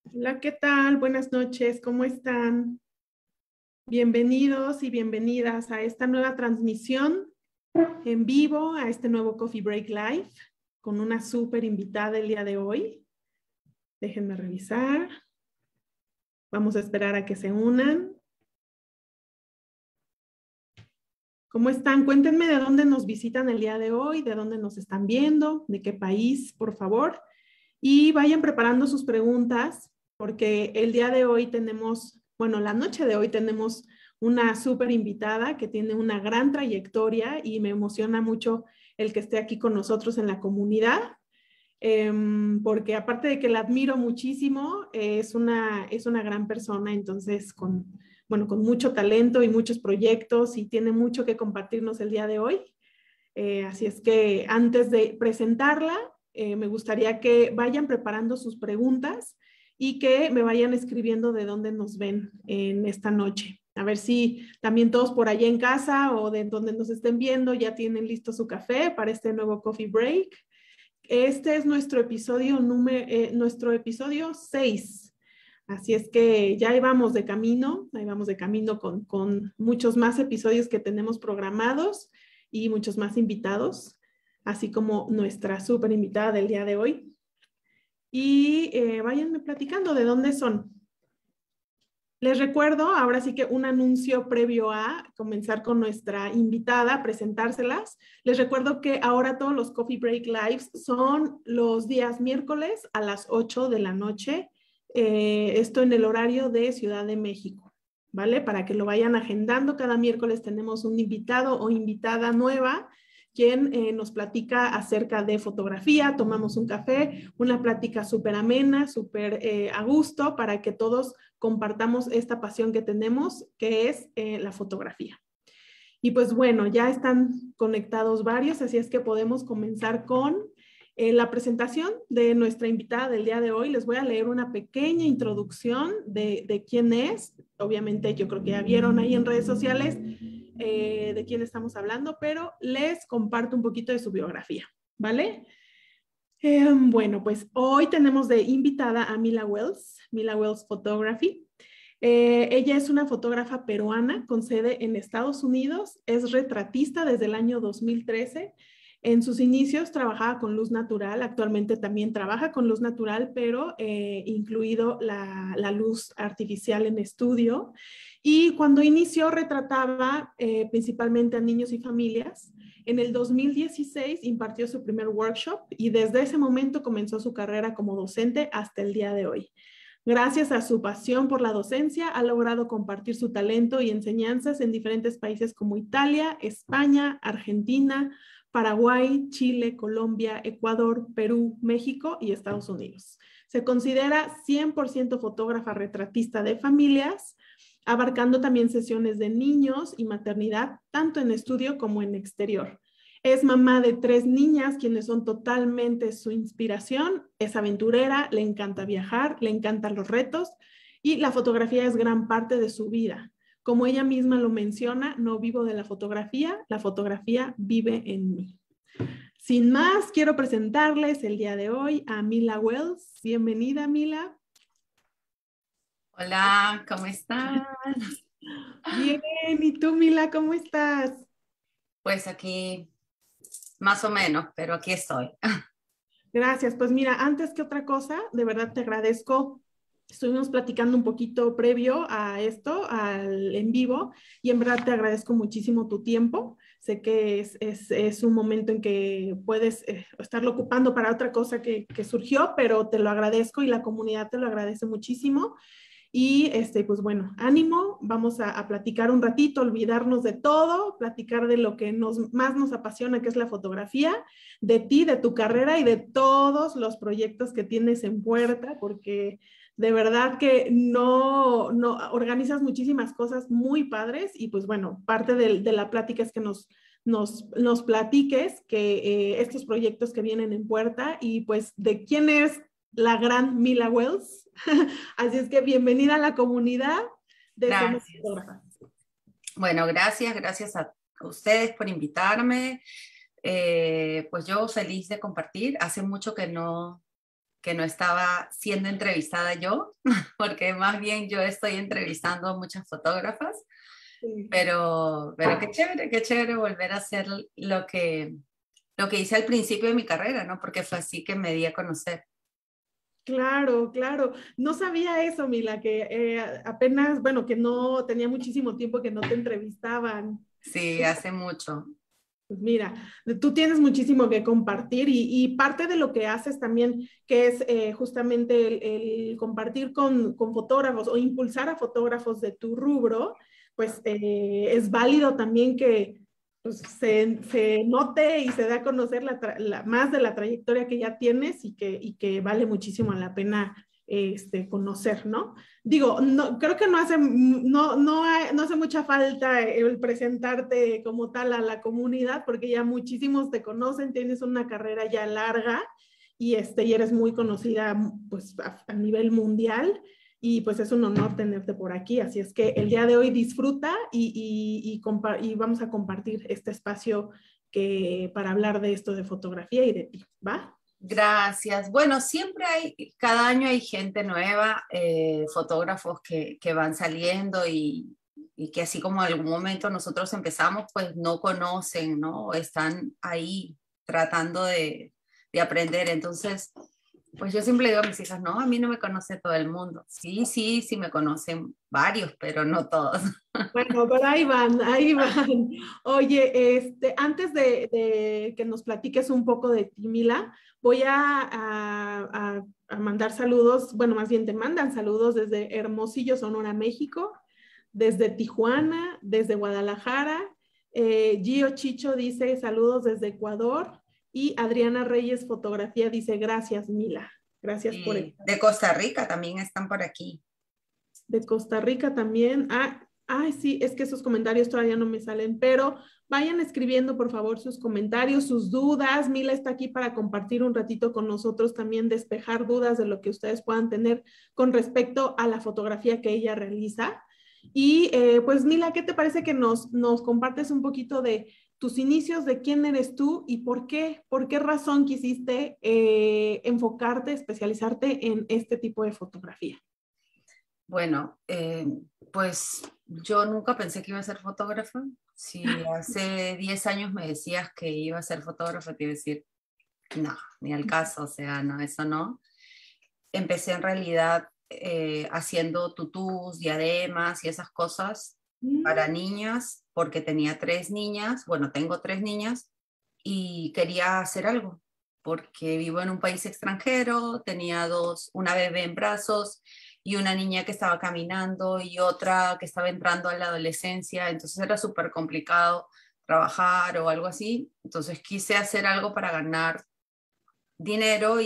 Hola, ¿qué tal? Buenas noches, ¿cómo están? Bienvenidos y bienvenidas a esta nueva transmisión en vivo, a este nuevo Coffee Break Live, con una súper invitada el día de hoy. Déjenme revisar. Vamos a esperar a que se unan. ¿Cómo están? Cuéntenme de dónde nos visitan el día de hoy, de dónde nos están viendo, de qué país, por favor. Y vayan preparando sus preguntas, porque el día de hoy tenemos, bueno, la noche de hoy tenemos una súper invitada que tiene una gran trayectoria y me emociona mucho el que esté aquí con nosotros en la comunidad, porque aparte de que la admiro muchísimo, es una gran persona, entonces bueno, con mucho talento y muchos proyectos y tiene mucho que compartirnos el día de hoy. Así es que antes de presentarla, me gustaría que vayan preparando sus preguntas y que me vayan escribiendo de dónde nos ven en esta noche. A ver si también todos por allá en casa o de donde nos estén viendo ya tienen listo su café para este nuevo Coffee Break. Este es nuestro episodio 6. Así es que ya ahí vamos de camino con muchos más episodios que tenemos programados y muchos más invitados, así como nuestra súper invitada del día de hoy. Y váyanme platicando de dónde son. Les recuerdo, ahora sí que un anuncio previo a comenzar con nuestra invitada, presentárselas. Les recuerdo que ahora todos los Coffee Break Lives son los días miércoles a las 8 de la noche. Esto en el horario de Ciudad de México, ¿vale? Para que lo vayan agendando. Cada miércoles tenemos un invitado o invitada nueva quien nos platica acerca de fotografía, tomamos un café, una plática súper amena, súper a gusto para que todos compartamos esta pasión que tenemos, que es la fotografía. Y pues bueno, ya están conectados varios, así es que podemos comenzar con la presentación de nuestra invitada del día de hoy. Les voy a leer una pequeña introducción de quién es. Obviamente yo creo que ya vieron ahí en redes sociales de quién estamos hablando, pero les comparto un poquito de su biografía, ¿vale? Bueno, pues hoy tenemos de invitada a Mila Wells Photography. Ella es una fotógrafa peruana con sede en Estados Unidos, es retratista desde el año 2013. En sus inicios trabajaba con luz natural, actualmente también trabaja con luz natural, pero incluido la luz artificial en estudio. Y cuando inició retrataba principalmente a niños y familias. En el 2016 impartió su primer workshop y desde ese momento comenzó su carrera como docente hasta el día de hoy. Gracias a su pasión por la docencia, ha logrado compartir su talento y enseñanzas en diferentes países como Italia, España, Argentina, Paraguay, Chile, Colombia, Ecuador, Perú, México y Estados Unidos. Se considera 100% fotógrafa retratista de familias, abarcando también sesiones de niños y maternidad, tanto en estudio como en exterior. Es mamá de 3 niñas, quienes son totalmente su inspiración. Es aventurera, le encanta viajar, le encantan los retos y la fotografía es gran parte de su vida. Como ella misma lo menciona, no vivo de la fotografía vive en mí. Sin más, quiero presentarles el día de hoy a Mila Wells. Bienvenida, Mila. Hola, ¿cómo están? Bien, ¿y tú, Mila, cómo estás? Pues aquí más o menos, pero aquí estoy. Gracias. Pues mira, antes que otra cosa, de verdad te agradezco. Estuvimos platicando un poquito previo a esto, al en vivo, y en verdad te agradezco muchísimo tu tiempo. Sé que es un momento en que puedes estarlo ocupando para otra cosa que surgió, pero te lo agradezco y la comunidad te lo agradece muchísimo. Y pues bueno, ánimo, vamos a platicar un ratito, olvidarnos de todo, platicar de lo que más nos apasiona, que es la fotografía, de ti, de tu carrera y de todos los proyectos que tienes en puerta, porque de verdad que no organizas muchísimas cosas muy padres y pues bueno, parte de la plática es que nos platiques que estos proyectos que vienen en puerta y pues de quién es la gran Mila Wells. Así es que bienvenida a la comunidad de Somos Gracias. Fotógrafas. Bueno, gracias a ustedes por invitarme. Pues yo feliz de compartir. Hace mucho que no que no estaba siendo entrevistada yo, porque más bien yo estoy entrevistando a muchas fotógrafas, Sí. pero qué chévere volver a hacer lo que hice al principio de mi carrera, ¿no? Porque fue así que me di a conocer. Claro, claro. No sabía eso, Mila, que apenas, bueno, que no tenía muchísimo tiempo que no te entrevistaban. Sí, hace mucho. Pues mira, tú tienes muchísimo que compartir y parte de lo que haces también, que es justamente el compartir con fotógrafos o impulsar a fotógrafos de tu rubro, pues es válido también que pues, se note y se dé a conocer más de la trayectoria que ya tienes y que vale muchísimo la pena conocer, ¿no? Digo, no, creo que no hace mucha falta el presentarte como tal a la comunidad, porque ya muchísimos te conocen, tienes una carrera ya larga y eres muy conocida pues, a nivel mundial. Y pues es un honor tenerte por aquí. Así es que el día de hoy disfruta y vamos a compartir este espacio para hablar de esto de fotografía y de ti, ¿va? Gracias. Bueno, cada año hay gente nueva, fotógrafos que van saliendo y que así como en algún momento nosotros empezamos, pues no conocen, ¿no? Están ahí tratando de aprender. Entonces, pues yo siempre digo a mis hijas, no, a mí no me conoce todo el mundo. Sí, sí, sí me conocen varios, pero no todos. Bueno, pero ahí van, ahí van. Oye, antes de que nos platiques un poco de ti, Mila, voy a mandar saludos, bueno, más bien te mandan saludos desde Hermosillo, Sonora, México, desde Tijuana, desde Guadalajara. Gio Chicho dice saludos desde Ecuador y Adriana Reyes Fotografía dice gracias, Mila. Gracias por Y estar. de Costa Rica también están por aquí. De Costa Rica también. Ay, sí, es que esos comentarios todavía no me salen, pero vayan escribiendo por favor sus comentarios, sus dudas. Mila está aquí para compartir un ratito con nosotros también, despejar dudas de lo que ustedes puedan tener con respecto a la fotografía que ella realiza. Y pues Mila, ¿qué te parece que nos compartes un poquito de tus inicios, de quién eres tú y por qué razón quisiste enfocarte, especializarte en este tipo de fotografía? Bueno, pues yo nunca pensé que iba a ser fotógrafa. Si hace 10 años me decías que iba a ser fotógrafa, te iba a decir, no, ni al caso, o sea, no, eso no. Empecé en realidad haciendo tutús, diademas y esas cosas para Mm. niñas, porque tenía 3 niñas, bueno, tengo 3 niñas, y quería hacer algo, porque vivo en un país extranjero, tenía una bebé en brazos y una niña que estaba caminando y otra que estaba entrando a la adolescencia, entonces era súper complicado trabajar o algo así, entonces quise hacer algo para ganar dinero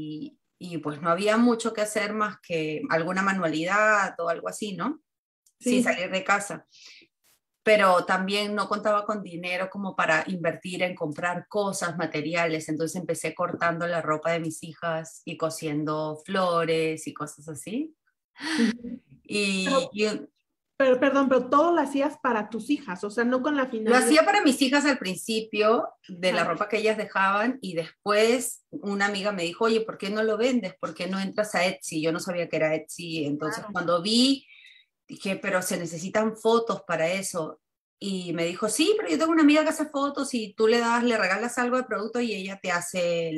y pues no había mucho que hacer más que alguna manualidad o algo así, ¿no? Sin Sí. salir de casa. Pero también no contaba con dinero como para invertir en comprar cosas, materiales, entonces empecé cortando la ropa de mis hijas y cosiendo flores y cosas así. Ujú. Y, Pero, y perdón, pero todo lo hacías para tus hijas, o sea, no con la lo finalidad. hacía para mis hijas al principio, de la Ajá, ropa que ellas dejaban, y después una amiga me dijo, oye, ¿por qué no lo vendes? ¿Por qué no entras a Etsy? Yo no sabía que era Etsy, entonces claro. cuando vi, dije, pero se necesitan fotos para eso. Y me dijo, sí, pero yo tengo una amiga que hace fotos y tú le regalas algo de producto y ella te hace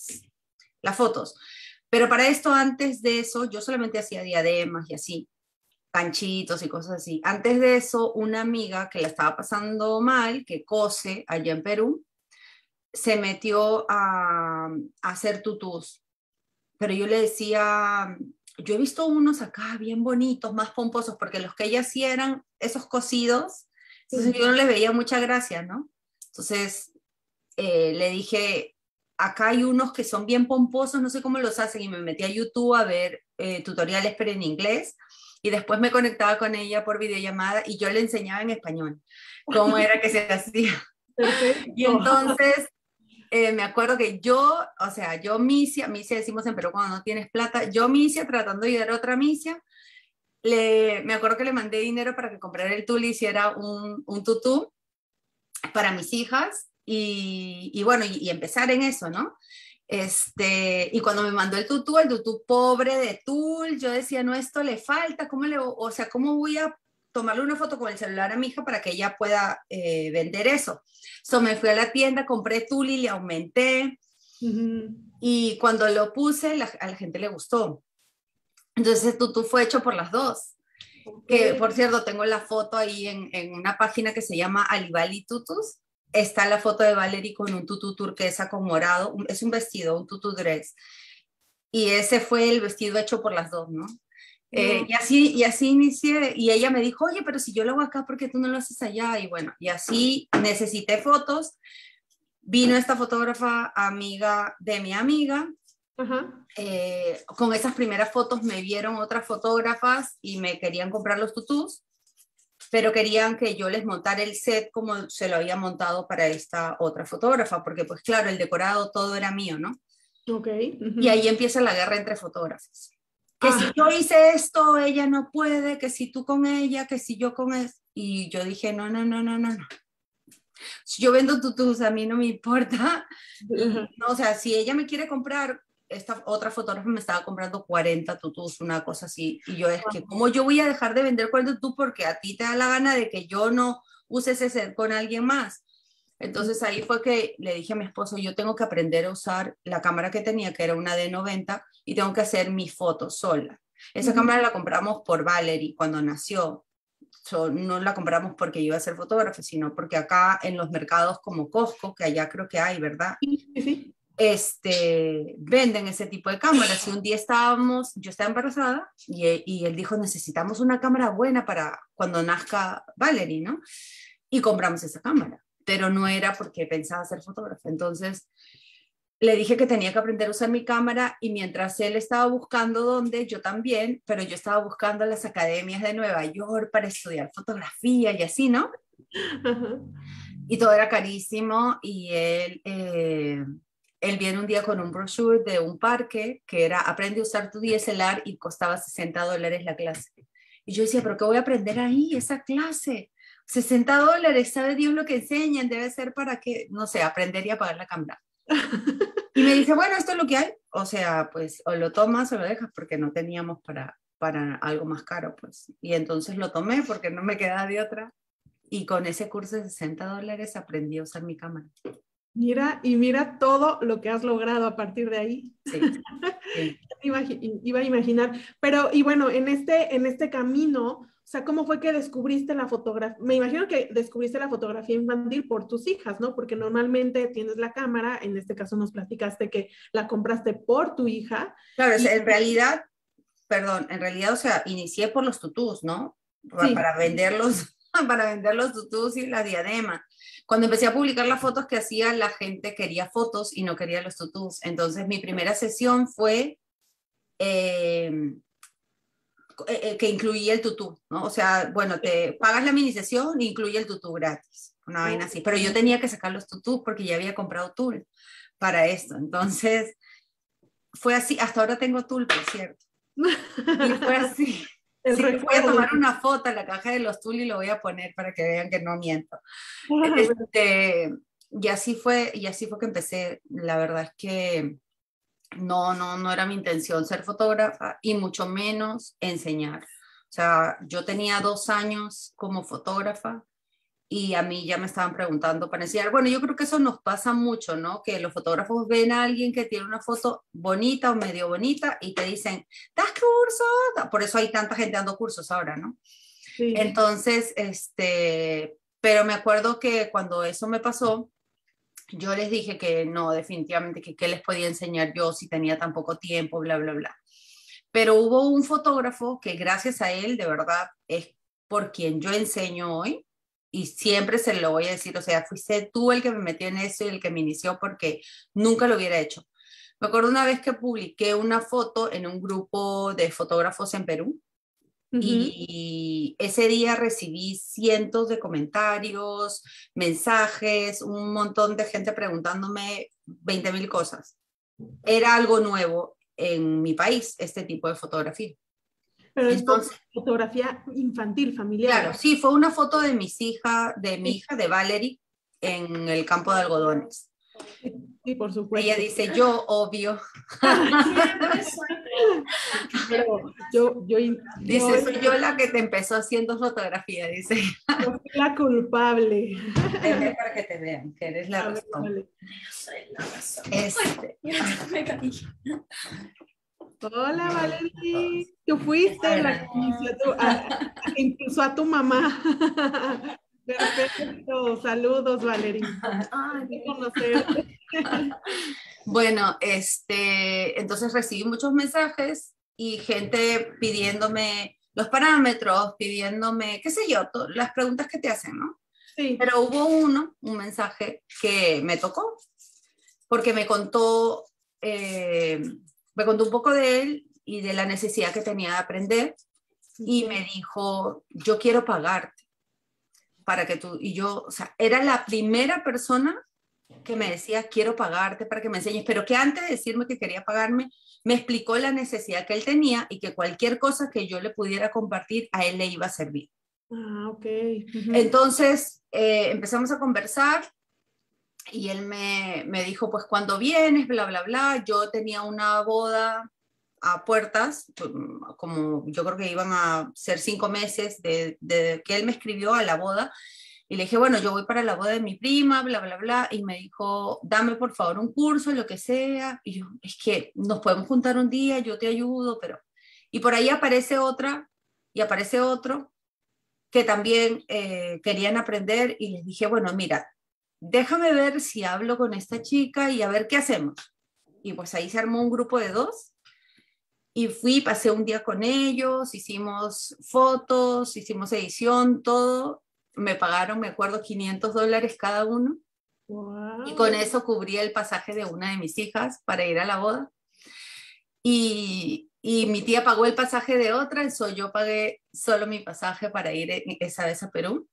las fotos. Pero para esto, antes de eso, yo solamente hacía diademas y así panchitos y cosas así. Antes de eso, una amiga que la estaba pasando mal, que cose allá en Perú, se metió a hacer tutús. Pero yo le decía, yo he visto unos acá bien bonitos, más pomposos, porque los que ella hacía eran esos cosidos, entonces Sí. yo no les veía mucha gracia, ¿no? Entonces le dije, acá hay unos que son bien pomposos, no sé cómo los hacen, y me metí a YouTube a ver tutoriales, pero en inglés, y después me conectaba con ella por videollamada y yo le enseñaba en español cómo era que se hacía. Y Perfecto. entonces me acuerdo que yo, o sea, yo misia decimos en Perú cuando no tienes plata, yo misia tratando de ayudar a otra misia, me acuerdo que le mandé dinero para que comprara el tul y hiciera un tutú para mis hijas y bueno, y empezar en eso, ¿no? Y cuando me mandó el tutú pobre de tul, yo decía, no, esto le falta, o sea, ¿cómo voy a tomarle una foto con el celular a mi hija para que ella pueda vender eso? So, me fui a la tienda, compré tul y le aumenté. Y cuando lo puse, a la gente le gustó. Entonces el tutú fue hecho por las dos. Que, por cierto, tengo la foto ahí en una página que se llama Alibali Tutus. Está la foto de Valerie con un tutú turquesa con morado. Es un vestido, un tutú dress. Y ese fue el vestido hecho por las dos, ¿no? Y así inicié. Y ella me dijo, oye, pero si yo lo hago acá, ¿por qué tú no lo haces allá? Y bueno, y así necesité fotos. Vino esta fotógrafa amiga de mi amiga. Con esas primeras fotos me vieron otras fotógrafas y me querían comprar los tutús, pero querían que yo les montara el set como se lo había montado para esta otra fotógrafa, porque pues claro, el decorado todo era mío, ¿no? Y ahí empieza la guerra entre fotógrafos. Que si yo hice esto, ella no puede, que si tú con ella, que si yo con él. Y yo dije, no. Si yo vendo tutús, a mí no me importa. No, o sea, si ella me quiere comprar, esta otra fotógrafa me estaba comprando 40 tutús, una cosa así. Y yo es que, ¿cómo yo voy a dejar de vender 40 tutús porque a ti te da la gana de que yo no use ese set con alguien más? Entonces ahí fue que le dije a mi esposo, yo tengo que aprender a usar la cámara que tenía, que era una D90, y tengo que hacer mis fotos sola. Esa cámara la compramos por Valerie cuando nació. No la compramos porque iba a ser fotógrafa, sino porque acá en los mercados como Costco, que allá creo que hay, ¿verdad? Sí. Venden ese tipo de cámaras. Y un día yo estaba embarazada y él dijo, necesitamos una cámara buena para cuando nazca Valerie, ¿no? Y compramos esa cámara, pero no era porque pensaba ser fotógrafa. Entonces le dije que tenía que aprender a usar mi cámara y mientras él estaba buscando dónde, yo también, pero yo estaba buscando las academias de Nueva York para estudiar fotografía y así, ¿no? Y todo era carísimo y él viene un día con un brochure de un parque que era aprende a usar tu DSLR y costaba $60 la clase. Y yo decía, ¿pero qué voy a aprender ahí, esa clase? $60, ¿sabe Dios lo que enseñan? Debe ser para que, no sé, aprender y apagar la cámara. Y me dice, bueno, esto es lo que hay, o sea, pues o lo tomas o lo dejas porque no teníamos para algo más caro, pues. Y entonces lo tomé porque no me quedaba de otra. Y con ese curso de $60 aprendí a usar mi cámara. Mira todo lo que has logrado a partir de ahí. Sí. Sí. Iba a imaginar, pero y bueno, en este camino, o sea, ¿cómo fue que descubriste la fotografía? Me imagino que descubriste la fotografía infantil por tus hijas, ¿no? Porque normalmente tienes la cámara, en este caso nos platicaste que la compraste por tu hija. Claro, en realidad, o sea, inicié por los tutús, ¿no? Sí. Para venderlos, para vender los tutús y las diademas. Cuando empecé a publicar las fotos que hacía, la gente quería fotos y no quería los tutús. Entonces mi primera sesión fue que incluía el tutú, ¿no? O sea, bueno, te pagas la mini sesión e incluye el tutú gratis, una vaina así. Pero yo tenía que sacar los tutús porque ya había comprado tul para esto. Entonces, fue así. Hasta ahora tengo tul, por cierto. Y fue así. Sí, voy a tomar una foto en la caja de los tul y lo voy a poner para que vean que no miento. Y así fue que empecé. La verdad es que no era mi intención ser fotógrafa y mucho menos enseñar. O sea, yo tenía 2 años como fotógrafa y a mí ya me estaban preguntando para enseñar. Bueno, yo creo que eso nos pasa mucho, ¿no? Que los fotógrafos ven a alguien que tiene una foto bonita o medio bonita y te dicen, ¿das cursos? Por eso hay tanta gente dando cursos ahora, ¿no? Sí. Entonces, pero me acuerdo que cuando eso me pasó, yo les dije que no, definitivamente, que qué les podía enseñar yo si tenía tan poco tiempo, bla, bla, bla. Pero hubo un fotógrafo que gracias a él, de verdad, es por quien yo enseño hoy, y siempre se lo voy a decir, o sea, fuiste tú el que me metió en eso y el que me inició porque nunca lo hubiera hecho. Me acuerdo una vez que publiqué una foto en un grupo de fotógrafos en Perú, y ese día recibí cientos de comentarios, mensajes, un montón de gente preguntándome 20.000 cosas. Era algo nuevo en mi país, este tipo de fotografía. Pero entonces, fotografía infantil, familiar. Claro, sí, fue una foto de mi hija, de Valerie, en el campo de algodones. Sí, por supuesto. Ella dice, yo, obvio. Siempre soy Pero Dice, soy yo la que te empezó haciendo fotografía, dice. yo fui la culpable. Ven para que te vean, que eres la A ver, razón. vale. yo soy la razón. Este, Me caí. Hola, Valerie. Tú fuiste la que inició que impulsó a tu mamá. Perfecto. Saludos, Valerie. Ay, De conocerte. bueno, entonces recibí muchos mensajes y gente pidiéndome los parámetros, pidiéndome, qué sé yo, las preguntas que te hacen, ¿no? Sí. Pero hubo un mensaje que me tocó, porque me contó un poco de él y de la necesidad que tenía de aprender, y me dijo, yo quiero pagarte para que tú, y yo, o sea, era la primera persona que me decía, quiero pagarte para que me enseñes, pero que antes de decirme que quería pagarme, me explicó la necesidad que él tenía y que cualquier cosa que yo le pudiera compartir a él le iba a servir. Ah, ok. Entonces empezamos a conversar y él me dijo, pues cuando vienes, bla, bla, bla. Yo tenía una boda a puertas, como yo creo que iban a ser 5 meses de que él me escribió a la boda. Y le dije, bueno, yo voy para la boda de mi prima, bla, bla, bla. Y me dijo, dame por favor un curso, lo que sea. Y yo, es que nos podemos juntar un día, yo te ayudo, pero... Y por ahí aparece otra y aparece otro que también querían aprender y les dije, bueno, mira, déjame ver si hablo con esta chica y a ver qué hacemos. Y pues ahí se armó un grupo de 2 y fui, pasé un día con ellos, hicimos fotos, hicimos edición, todo. Me pagaron, me acuerdo, $500 cada uno. Wow. Y con eso cubrí el pasaje de una de mis hijas para ir a la boda. Y mi tía pagó el pasaje de otra, eso yo pagué solo mi pasaje para ir esa vez a Perú.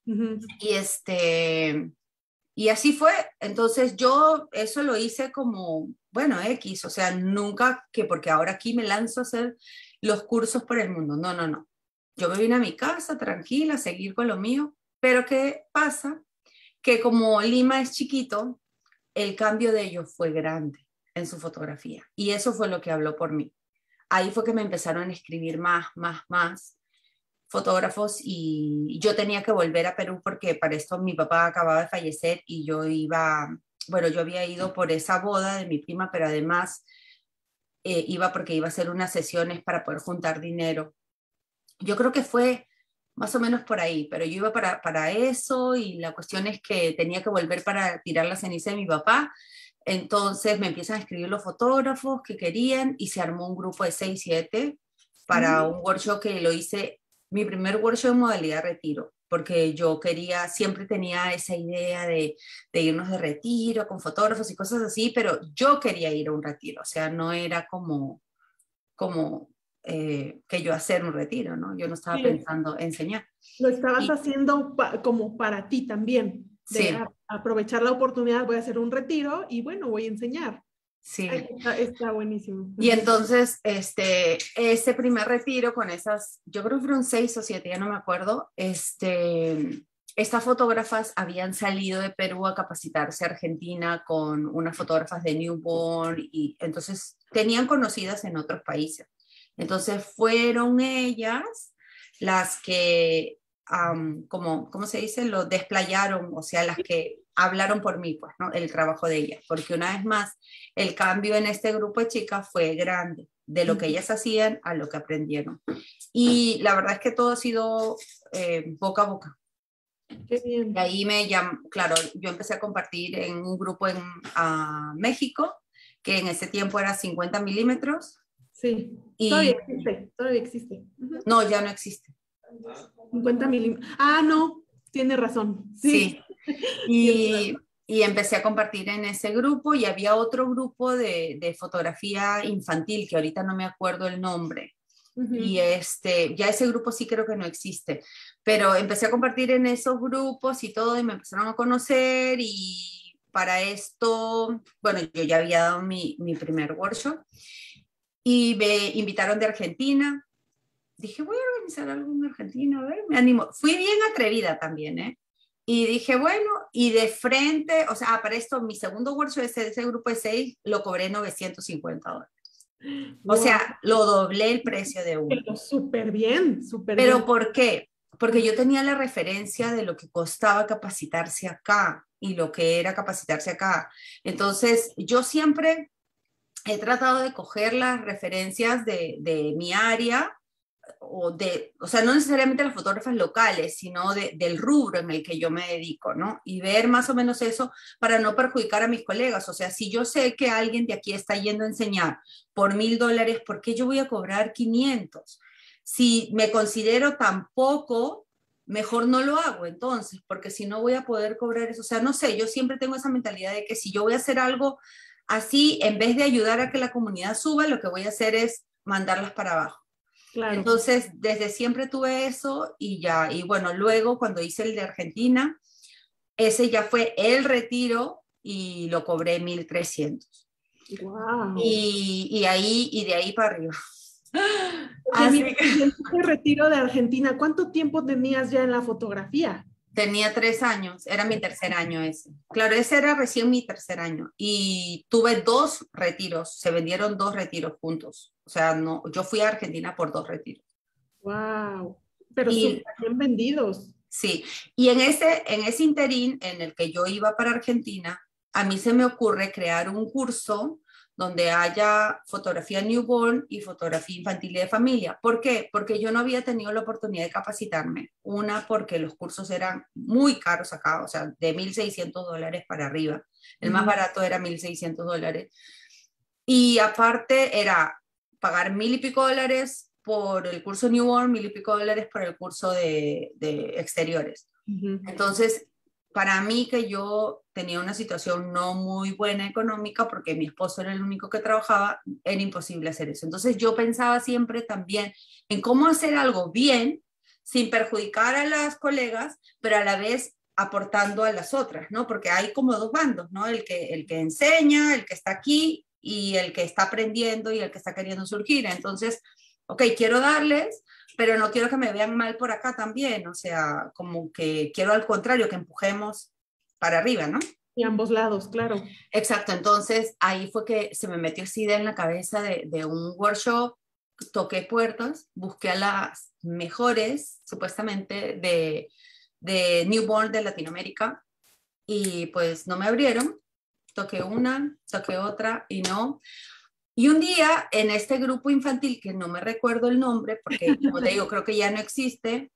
Y y así fue. Entonces yo eso lo hice como, bueno, X, o sea, nunca que porque ahora aquí me lanzo a hacer los cursos por el mundo. No, no, no. Yo me vine a mi casa tranquila, a seguir con lo mío. Pero ¿qué pasa? Que como Lima es chiquito, el cambio de ellos fue grande en su fotografía. Y eso fue lo que habló por mí. Ahí fue que me empezaron a escribir más fotógrafos y yo tenía que volver a Perú porque para esto mi papá acababa de fallecer y yo bueno, yo había ido por esa boda de mi prima, pero además iba porque iba a hacer unas sesiones para poder juntar dinero. Yo creo que fue más o menos por ahí, pero yo iba para eso y la cuestión es que tenía que volver para tirar la ceniza de mi papá. Entonces me empiezan a escribir los fotógrafos que querían y se armó un grupo de 6, 7 para un workshop que lo hice, mi primer workshop en modalidad retiro, porque yo quería, siempre tenía esa idea de irnos de retiro con fotógrafos y cosas así, pero yo quería ir a un retiro, o sea, no era como que yo hacer un retiro, ¿no? Yo no estaba pensando enseñar. Lo estabas haciendo como para ti también, de Sí. aprovechar la oportunidad, voy a hacer un retiro y bueno, voy a enseñar. Sí. Está buenísimo. Y entonces, ese primer retiro con esas, yo creo que fueron 6 o 7, ya no me acuerdo, estas fotógrafas habían salido de Perú a capacitarse a Argentina con unas fotógrafas de Newborn y entonces tenían conocidas en otros países. Entonces fueron ellas las que, ¿cómo se dice? Lo desplayaron, o sea, las que hablaron por mí, pues, ¿no? El trabajo de ellas, porque una vez más, el cambio en este grupo de chicas fue grande, de lo que ellas hacían a lo que aprendieron. Y la verdad es que todo ha sido boca a boca. Qué bien. Y ahí claro, yo empecé a compartir en un grupo en México, que en ese tiempo era 50 milímetros. Sí, y todavía existe. No, ya no existe. 50 milímetros. Ah, no, tiene razón. Sí. Y empecé a compartir en ese grupo y había otro grupo de fotografía infantil, que ahorita no me acuerdo el nombre. Y ya ese grupo sí creo que no existe, pero empecé a compartir en esos grupos y todo, y me empezaron a conocer, y para esto, bueno, yo ya había dado mi primer workshop, y me invitaron de Argentina. Dije, voy a organizar algo en Argentina, a ver, me animo. Fui bien atrevida también, ¿eh? Y dije, bueno, y de frente, o sea, para esto, mi segundo workshop, ese grupo de 6, lo cobré $950. O Wow, sea, lo doblé el precio de uno. pero súper bien, súper bien. ¿Pero por qué? Porque yo tenía la referencia de lo que costaba capacitarse acá y lo que era capacitarse acá. Entonces, yo siempre he tratado de coger las referencias de mi área, o sea, no necesariamente las fotógrafas locales, sino del rubro en el que yo me dedico, ¿no? Y ver más o menos eso para no perjudicar a mis colegas. O sea, si yo sé que alguien de aquí está yendo a enseñar por $1,000, ¿por qué yo voy a cobrar 500? Si me considero tan poco, mejor no lo hago entonces, porque si no voy a poder cobrar eso. O sea, no sé, yo siempre tengo esa mentalidad de que si yo voy a hacer algo así, en vez de ayudar a que la comunidad suba, lo que voy a hacer es mandarlas para abajo. Claro. Entonces, desde siempre tuve eso y ya, y bueno, luego cuando hice el de Argentina, ese ya fue el retiro y lo cobré 1,300. Wow. Y ahí, y de ahí para arriba. Oye, mira, Así que y en este retiro de Argentina, ¿cuánto tiempo tenías ya en la fotografía? tenía 3 años, era mi tercer año ese. Claro, ese era recién mi tercer año. Y tuve 2 retiros, se vendieron 2 retiros juntos. O sea, no, yo fui a Argentina por 2 retiros. Wow. Pero súper Y bien vendidos. sí, y en ese interín en el que yo iba para Argentina, a mí se me ocurre crear un curso donde haya fotografía newborn y fotografía infantil y de familia. ¿Por qué? Porque yo no había tenido la oportunidad de capacitarme. Una, porque los cursos eran muy caros acá, o sea, de $1,600 para arriba. El más barato era $1,600. Y aparte era pagar $1,000 y pico por el curso newborn, $1,000 y pico por el curso de exteriores. Ujú. Entonces, para mí que yo tenía una situación no muy buena económica porque mi esposo era el único que trabajaba, era imposible hacer eso. Entonces yo pensaba siempre también en cómo hacer algo bien sin perjudicar a las colegas, pero a la vez aportando a las otras, ¿no? Porque hay como dos bandos, ¿no? El que enseña, el que está aquí y el que está aprendiendo y el que está queriendo surgir. Entonces, ok, quiero darles, pero no quiero que me vean mal por acá también, o sea, como que quiero al contrario, que empujemos para arriba, ¿no? Y ambos lados, claro. Exacto, entonces ahí fue que se me metió esa idea en la cabeza de un workshop, toqué puertas, busqué a las mejores, supuestamente, de newborn de Latinoamérica, y pues no me abrieron, toqué una, toqué otra, y no. Y un día en este grupo infantil, que no me recuerdo el nombre, porque como te digo, creo que ya no existe,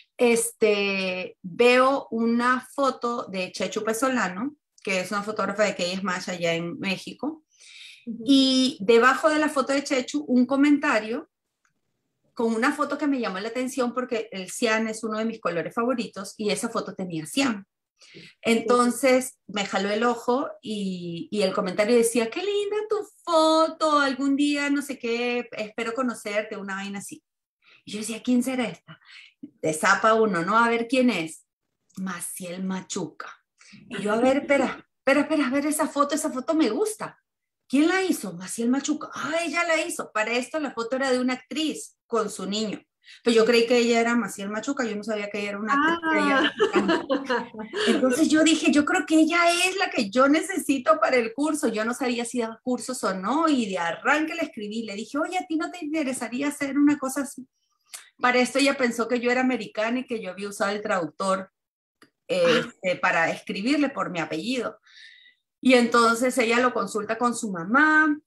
veo una foto de Chechu Pesolano, que es una fotógrafa de que ella es más allá en México, y debajo de la foto de Chechu un comentario con una foto que me llamó la atención porque el cian es uno de mis colores favoritos y esa foto tenía cian. Entonces me jaló el ojo y el comentario decía, qué linda tu foto, algún día no sé qué, espero conocerte, una vaina así. Y yo decía, ¿quién será esta? Destapa uno, ¿no? A ver quién es. Maciel Machuca. Y yo, a ver, espera, a ver esa foto me gusta. ¿Quién la hizo? Maciel Machuca. Ah, ella la hizo. Para esto la foto era de una actriz con su niño. Pero yo creí que ella era Maciel Machuca, yo no sabía que ella era una actriz. Ah. Entonces yo dije, yo creo que ella es la que yo necesito para el curso. Yo no sabía si daba cursos o no, y de arranque le escribí, le dije, oye, ¿a ti no te interesaría hacer una cosa así? Para esto ella pensó que yo era americana y que yo había usado el traductor para escribirle por mi apellido. Y entonces ella lo consulta con su mamá,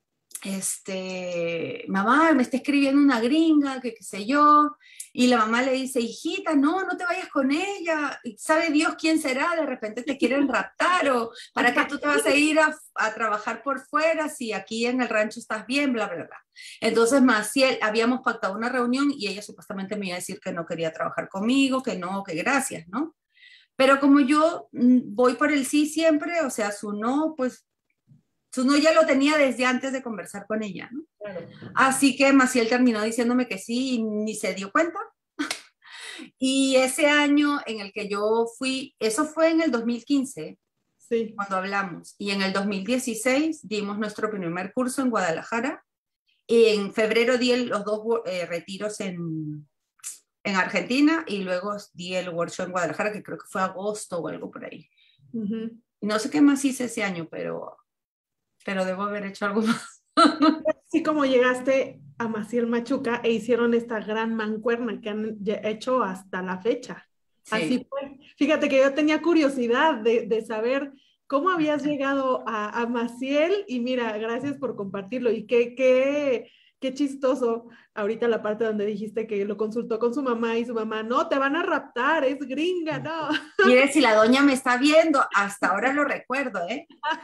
mamá, me está escribiendo una gringa, que qué sé yo, y la mamá le dice, hijita, no te vayas con ella, sabe Dios quién será, de repente te quieren raptar, o para qué tú te vas a ir a trabajar por fuera si aquí en el rancho estás bien, bla, bla, bla. Entonces Maciel, habíamos pactado una reunión y ella supuestamente me iba a decir que no quería trabajar conmigo, que no, que gracias, ¿no? Pero como yo voy por el sí siempre, o sea, su no, pues su no ya lo tenía desde antes de conversar con ella, ¿no? Claro. Así que Maciel terminó diciéndome que sí y ni se dio cuenta. Y ese año en el que yo fui, eso fue en el 2015, Sí. cuando hablamos, y en el 2016 dimos nuestro primer curso en Guadalajara. En febrero di los 2 retiros en Argentina y luego di el workshop en Guadalajara, que creo que fue agosto o algo por ahí. Ujú. No sé qué más hice ese año, pero debo haber hecho algo más. Así como llegaste a Maciel Machuca e hicieron esta gran mancuerna que han hecho hasta la fecha. Sí. Así fue. Fíjate que yo tenía curiosidad de saber cómo habías llegado a Maciel y mira, gracias por compartirlo. Y qué chistoso ahorita la parte donde dijiste que lo consultó con su mamá y su mamá, no, te van a raptar, es gringa, no. Mire, si la doña me está viendo, hasta ahora lo recuerdo, ¿eh?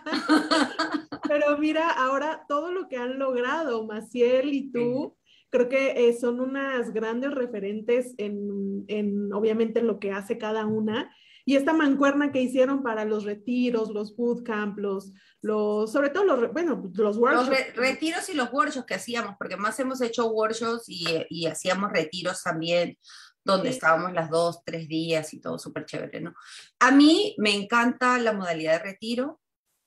Pero mira, ahora todo lo que han logrado, Maciel y Sí. tú, creo que son unas grandes referentes obviamente, en lo que hace cada una. Y esta mancuerna que hicieron para los retiros, los bootcamp, sobre todo bueno, los Los workshops. retiros y los workshops que hacíamos, porque más hemos hecho workshops y hacíamos retiros también, donde Sí, estábamos las 2, 3 días y todo súper chévere, ¿no? A mí me encanta la modalidad de retiro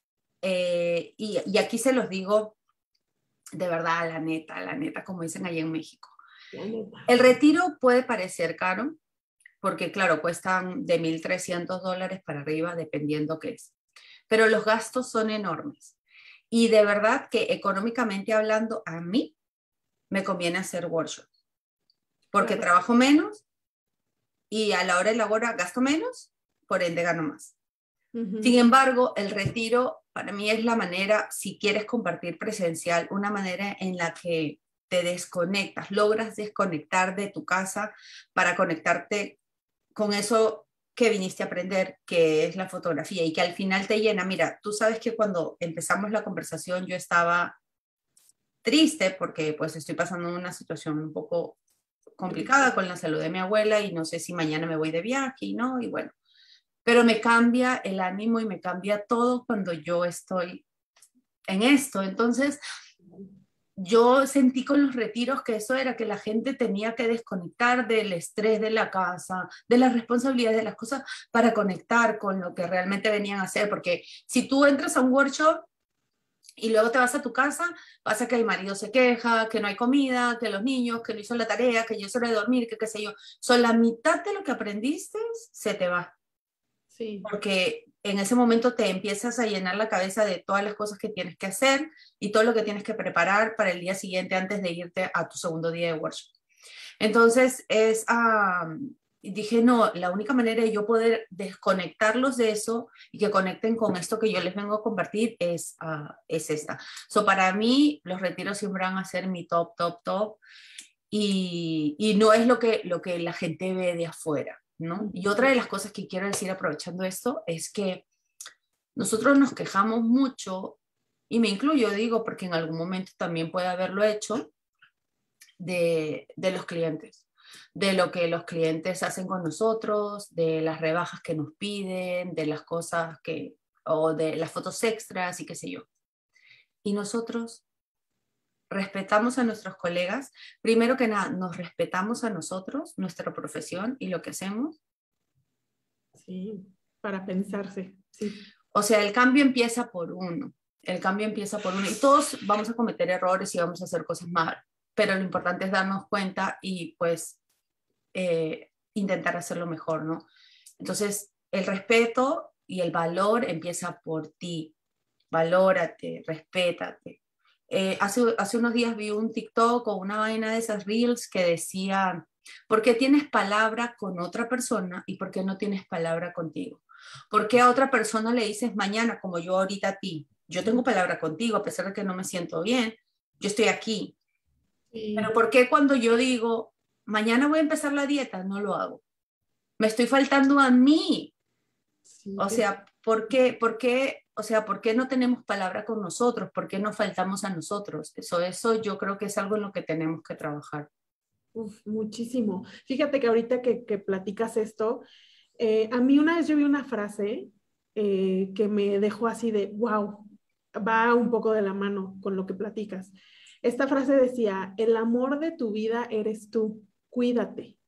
y aquí se los digo de verdad, la neta, como dicen allá en México. la neta. El retiro puede parecer caro, porque claro, cuestan de $1,300 para arriba, dependiendo qué es. Pero los gastos son enormes. Y de verdad que económicamente hablando, a mí me conviene hacer workshops, porque Claro. trabajo menos y a la hora de la hora gasto menos, por ende gano más. Sin Ujú. embargo, el retiro para mí es la manera, si quieres compartir presencial, una manera en la que te desconectas, logras desconectar de tu casa para conectarte con eso que viniste a aprender, que es la fotografía y que al final te llena. Mira, tú sabes que cuando empezamos la conversación yo estaba triste porque pues estoy pasando una situación un poco complicada con la salud de mi abuela y no sé si mañana me voy de viaje y no, y bueno, pero me cambia el ánimo y me cambia todo cuando yo estoy en esto. Entonces, yo sentí con los retiros que eso era que la gente tenía que desconectar del estrés de la casa, de las responsabilidades de las cosas, para conectar con lo que realmente venían a hacer. Porque si tú entras a un workshop y luego te vas a tu casa, pasa que el marido se queja, que no hay comida, que los niños, que no hizo la tarea, que ya es hora de dormir, que qué sé yo. Son la mitad de lo que aprendiste se te va. Sí. Porque en ese momento te empiezas a llenar la cabeza de todas las cosas que tienes que hacer y todo lo que tienes que preparar para el día siguiente antes de irte a tu segundo día de workshop. Entonces, dije, no, la única manera de yo poder desconectarlos de eso y que conecten con esto que yo les vengo a compartir es esta. So, para mí, los retiros siempre van a ser mi top, top, top y no es lo que la gente ve de afuera, ¿no? Y otra de las cosas que quiero decir aprovechando esto es que nosotros nos quejamos mucho, y me incluyo, digo, porque en algún momento también puede haberlo hecho, de los clientes, de lo que los clientes hacen con nosotros, de las rebajas que nos piden, de las cosas o de las fotos extras y qué sé yo. Y nosotros respetamos a nuestros colegas, primero que nada, nos respetamos a nosotros, nuestra profesión y lo que hacemos. Sí, para pensarse, sí. O sea, el cambio empieza por uno, el cambio empieza por uno y todos vamos a cometer errores y vamos a hacer cosas mal, pero lo importante es darnos cuenta y pues intentar hacerlo mejor, ¿no? Entonces, el respeto y el valor empieza por ti, valórate, respétate. Hace unos días vi un TikTok o una vaina de esas reels que decía, ¿por qué tienes palabra con otra persona y por qué no tienes palabra contigo? ¿Por qué a otra persona le dices mañana, como yo ahorita a ti? Yo tengo palabra contigo, a pesar de que no me siento bien, yo estoy aquí. Pero Sí, ¿por qué cuando yo digo, mañana voy a empezar la dieta, no lo hago? Me estoy faltando a mí. sí, O sea, o sea, ¿por qué no tenemos palabra con nosotros? ¿Por qué nos faltamos a nosotros? Eso yo creo que es algo en lo que tenemos que trabajar. uf, muchísimo. Fíjate que ahorita que platicas esto, a mí una vez yo vi una frase que me dejó así de, wow, va un poco de la mano con lo que platicas. Esta frase decía, el amor de tu vida eres tú, cuídate.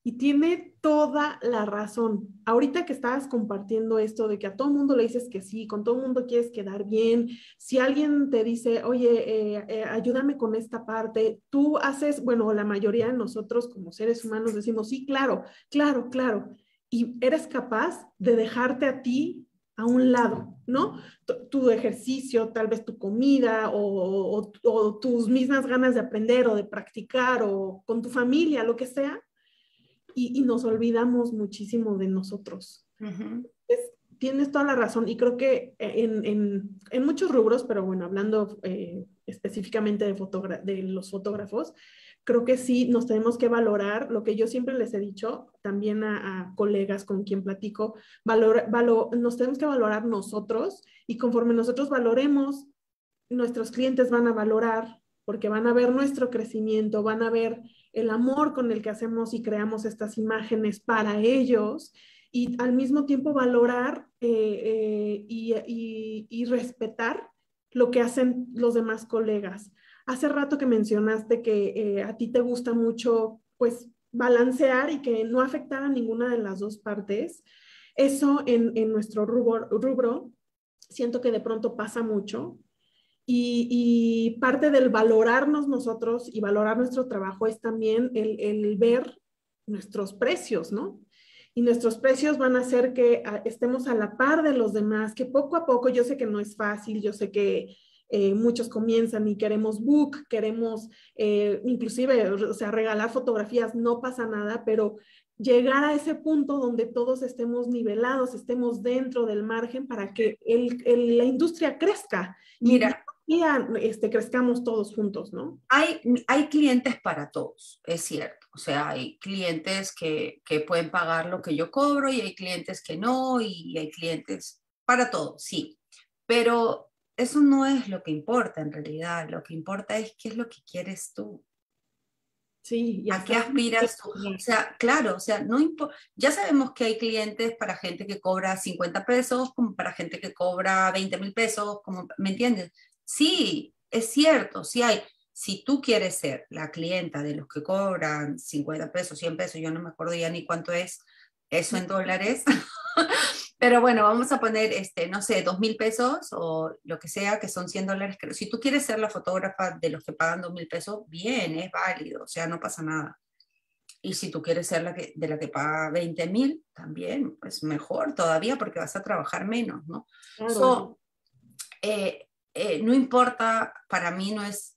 Y tiene toda la razón. Ahorita que estabas compartiendo esto de que a todo mundo le dices que sí, con todo mundo quieres quedar bien, si alguien te dice, oye, ayúdame con esta parte, tú haces, bueno, la mayoría de nosotros como seres humanos decimos, sí, claro, claro, claro. Y eres capaz de dejarte a ti a un lado, ¿no? Tu ejercicio, tal vez tu comida o tus mismas ganas de aprender o de practicar o con tu familia, lo que sea, y nos olvidamos muchísimo de nosotros. Ujú. Tienes toda la razón y creo que en muchos rubros, pero bueno, hablando específicamente de los fotógrafos, creo que sí nos tenemos que valorar lo que yo siempre les he dicho, también a colegas con quien platico, nos tenemos que valorar nosotros y conforme nosotros valoremos, nuestros clientes van a valorar porque van a ver nuestro crecimiento, van a ver el amor con el que hacemos y creamos estas imágenes para ellos y al mismo tiempo valorar y respetar lo que hacen los demás colegas. Hace rato que mencionaste que a ti te gusta mucho, pues, balancear y que no afectar a ninguna de las dos partes. Eso en nuestro rubro, siento que de pronto pasa mucho y parte del valorarnos nosotros y valorar nuestro trabajo es también el ver nuestros precios, ¿no? Y nuestros precios van a hacer que estemos a la par de los demás, que poco a poco, yo sé que no es fácil, yo sé que muchos comienzan y queremos book, queremos inclusive, o sea, regalar fotografías, no pasa nada, pero llegar a ese punto donde todos estemos nivelados, estemos dentro del margen para que la industria crezca y Mira, crezcamos todos juntos, ¿no? hay clientes para todos, es cierto. O sea, hay clientes que pueden pagar lo que yo cobro y hay clientes que no, y hay clientes para todos, sí. Pero eso no es lo que importa en realidad. Lo que importa es qué es lo que quieres tú. Sí, y ¿A qué hasta aspiras tú? O sea, claro, o sea, no ya sabemos que hay clientes para gente que cobra 50 pesos, como para gente que cobra 20.000 pesos, como, ¿me entiendes? Sí, es cierto, sí hay. Si tú quieres ser la clienta de los que cobran 50 pesos, 100 pesos, yo no me acuerdo ya ni cuánto es eso en dólares, pero bueno, vamos a poner, no sé, 2.000 pesos o lo que sea, que son 100 dólares. Si tú quieres ser la fotógrafa de los que pagan 2.000 pesos, bien, es válido, o sea, no pasa nada. Y si tú quieres ser de la que paga 20.000, también, pues mejor todavía porque vas a trabajar menos, ¿no? claro. So, no importa, para mí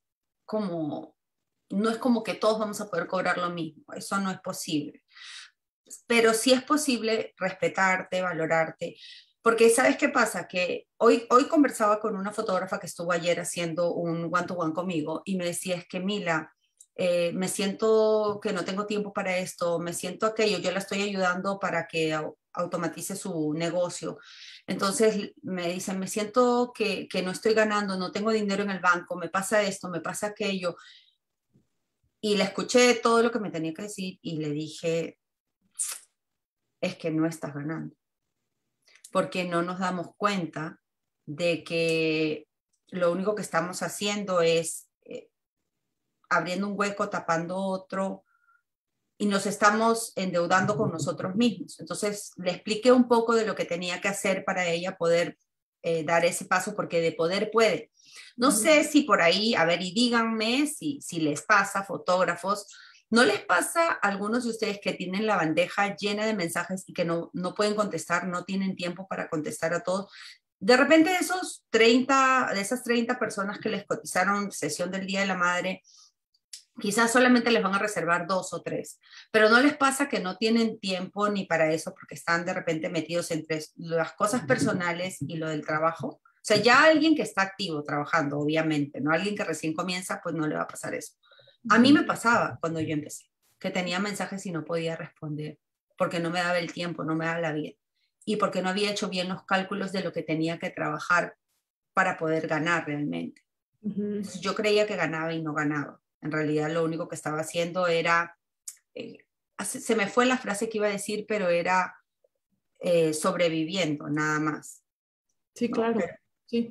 no es como que todos vamos a poder cobrar lo mismo, eso no es posible. Pero sí es posible respetarte, valorarte, porque ¿sabes qué pasa? Que hoy conversaba con una fotógrafa que estuvo ayer haciendo un one-to-one conmigo y me decía, es que Mila, me siento que no tengo tiempo para esto, me siento aquello, yo la estoy ayudando para que automatice su negocio. Entonces me dicen, me siento que no estoy ganando, no tengo dinero en el banco, me pasa esto, me pasa aquello. Y le escuché todo lo que me tenía que decir y le dije, es que no estás ganando, porque no nos damos cuenta de que lo único que estamos haciendo es abriendo un hueco, tapando otro, y nos estamos endeudando con nosotros mismos. Entonces le expliqué un poco de lo que tenía que hacer para ella poder dar ese paso, porque de poder puede. No sé si por ahí, a ver, y díganme si les pasa, fotógrafos, ¿no les pasa a algunos de ustedes que tienen la bandeja llena de mensajes y que no pueden contestar, no tienen tiempo para contestar a todos? De repente de esas 30 personas que les cotizaron sesión del Día de la Madre, quizás solamente les van a reservar 2 o 3, pero no les pasa que no tienen tiempo ni para eso porque están de repente metidos entre las cosas personales y lo del trabajo. O sea, ya alguien que está activo trabajando, obviamente, ¿no? Alguien que recién comienza, pues no le va a pasar eso. A mí me pasaba cuando yo empecé, que tenía mensajes y no podía responder porque no me daba el tiempo, no me daba la vida y porque no había hecho bien los cálculos de lo que tenía que trabajar para poder ganar realmente. Entonces yo creía que ganaba y no ganaba. En realidad lo único que estaba haciendo era, se me fue la frase que iba a decir, pero era sobreviviendo, nada más. Sí, ¿No? claro. Sí.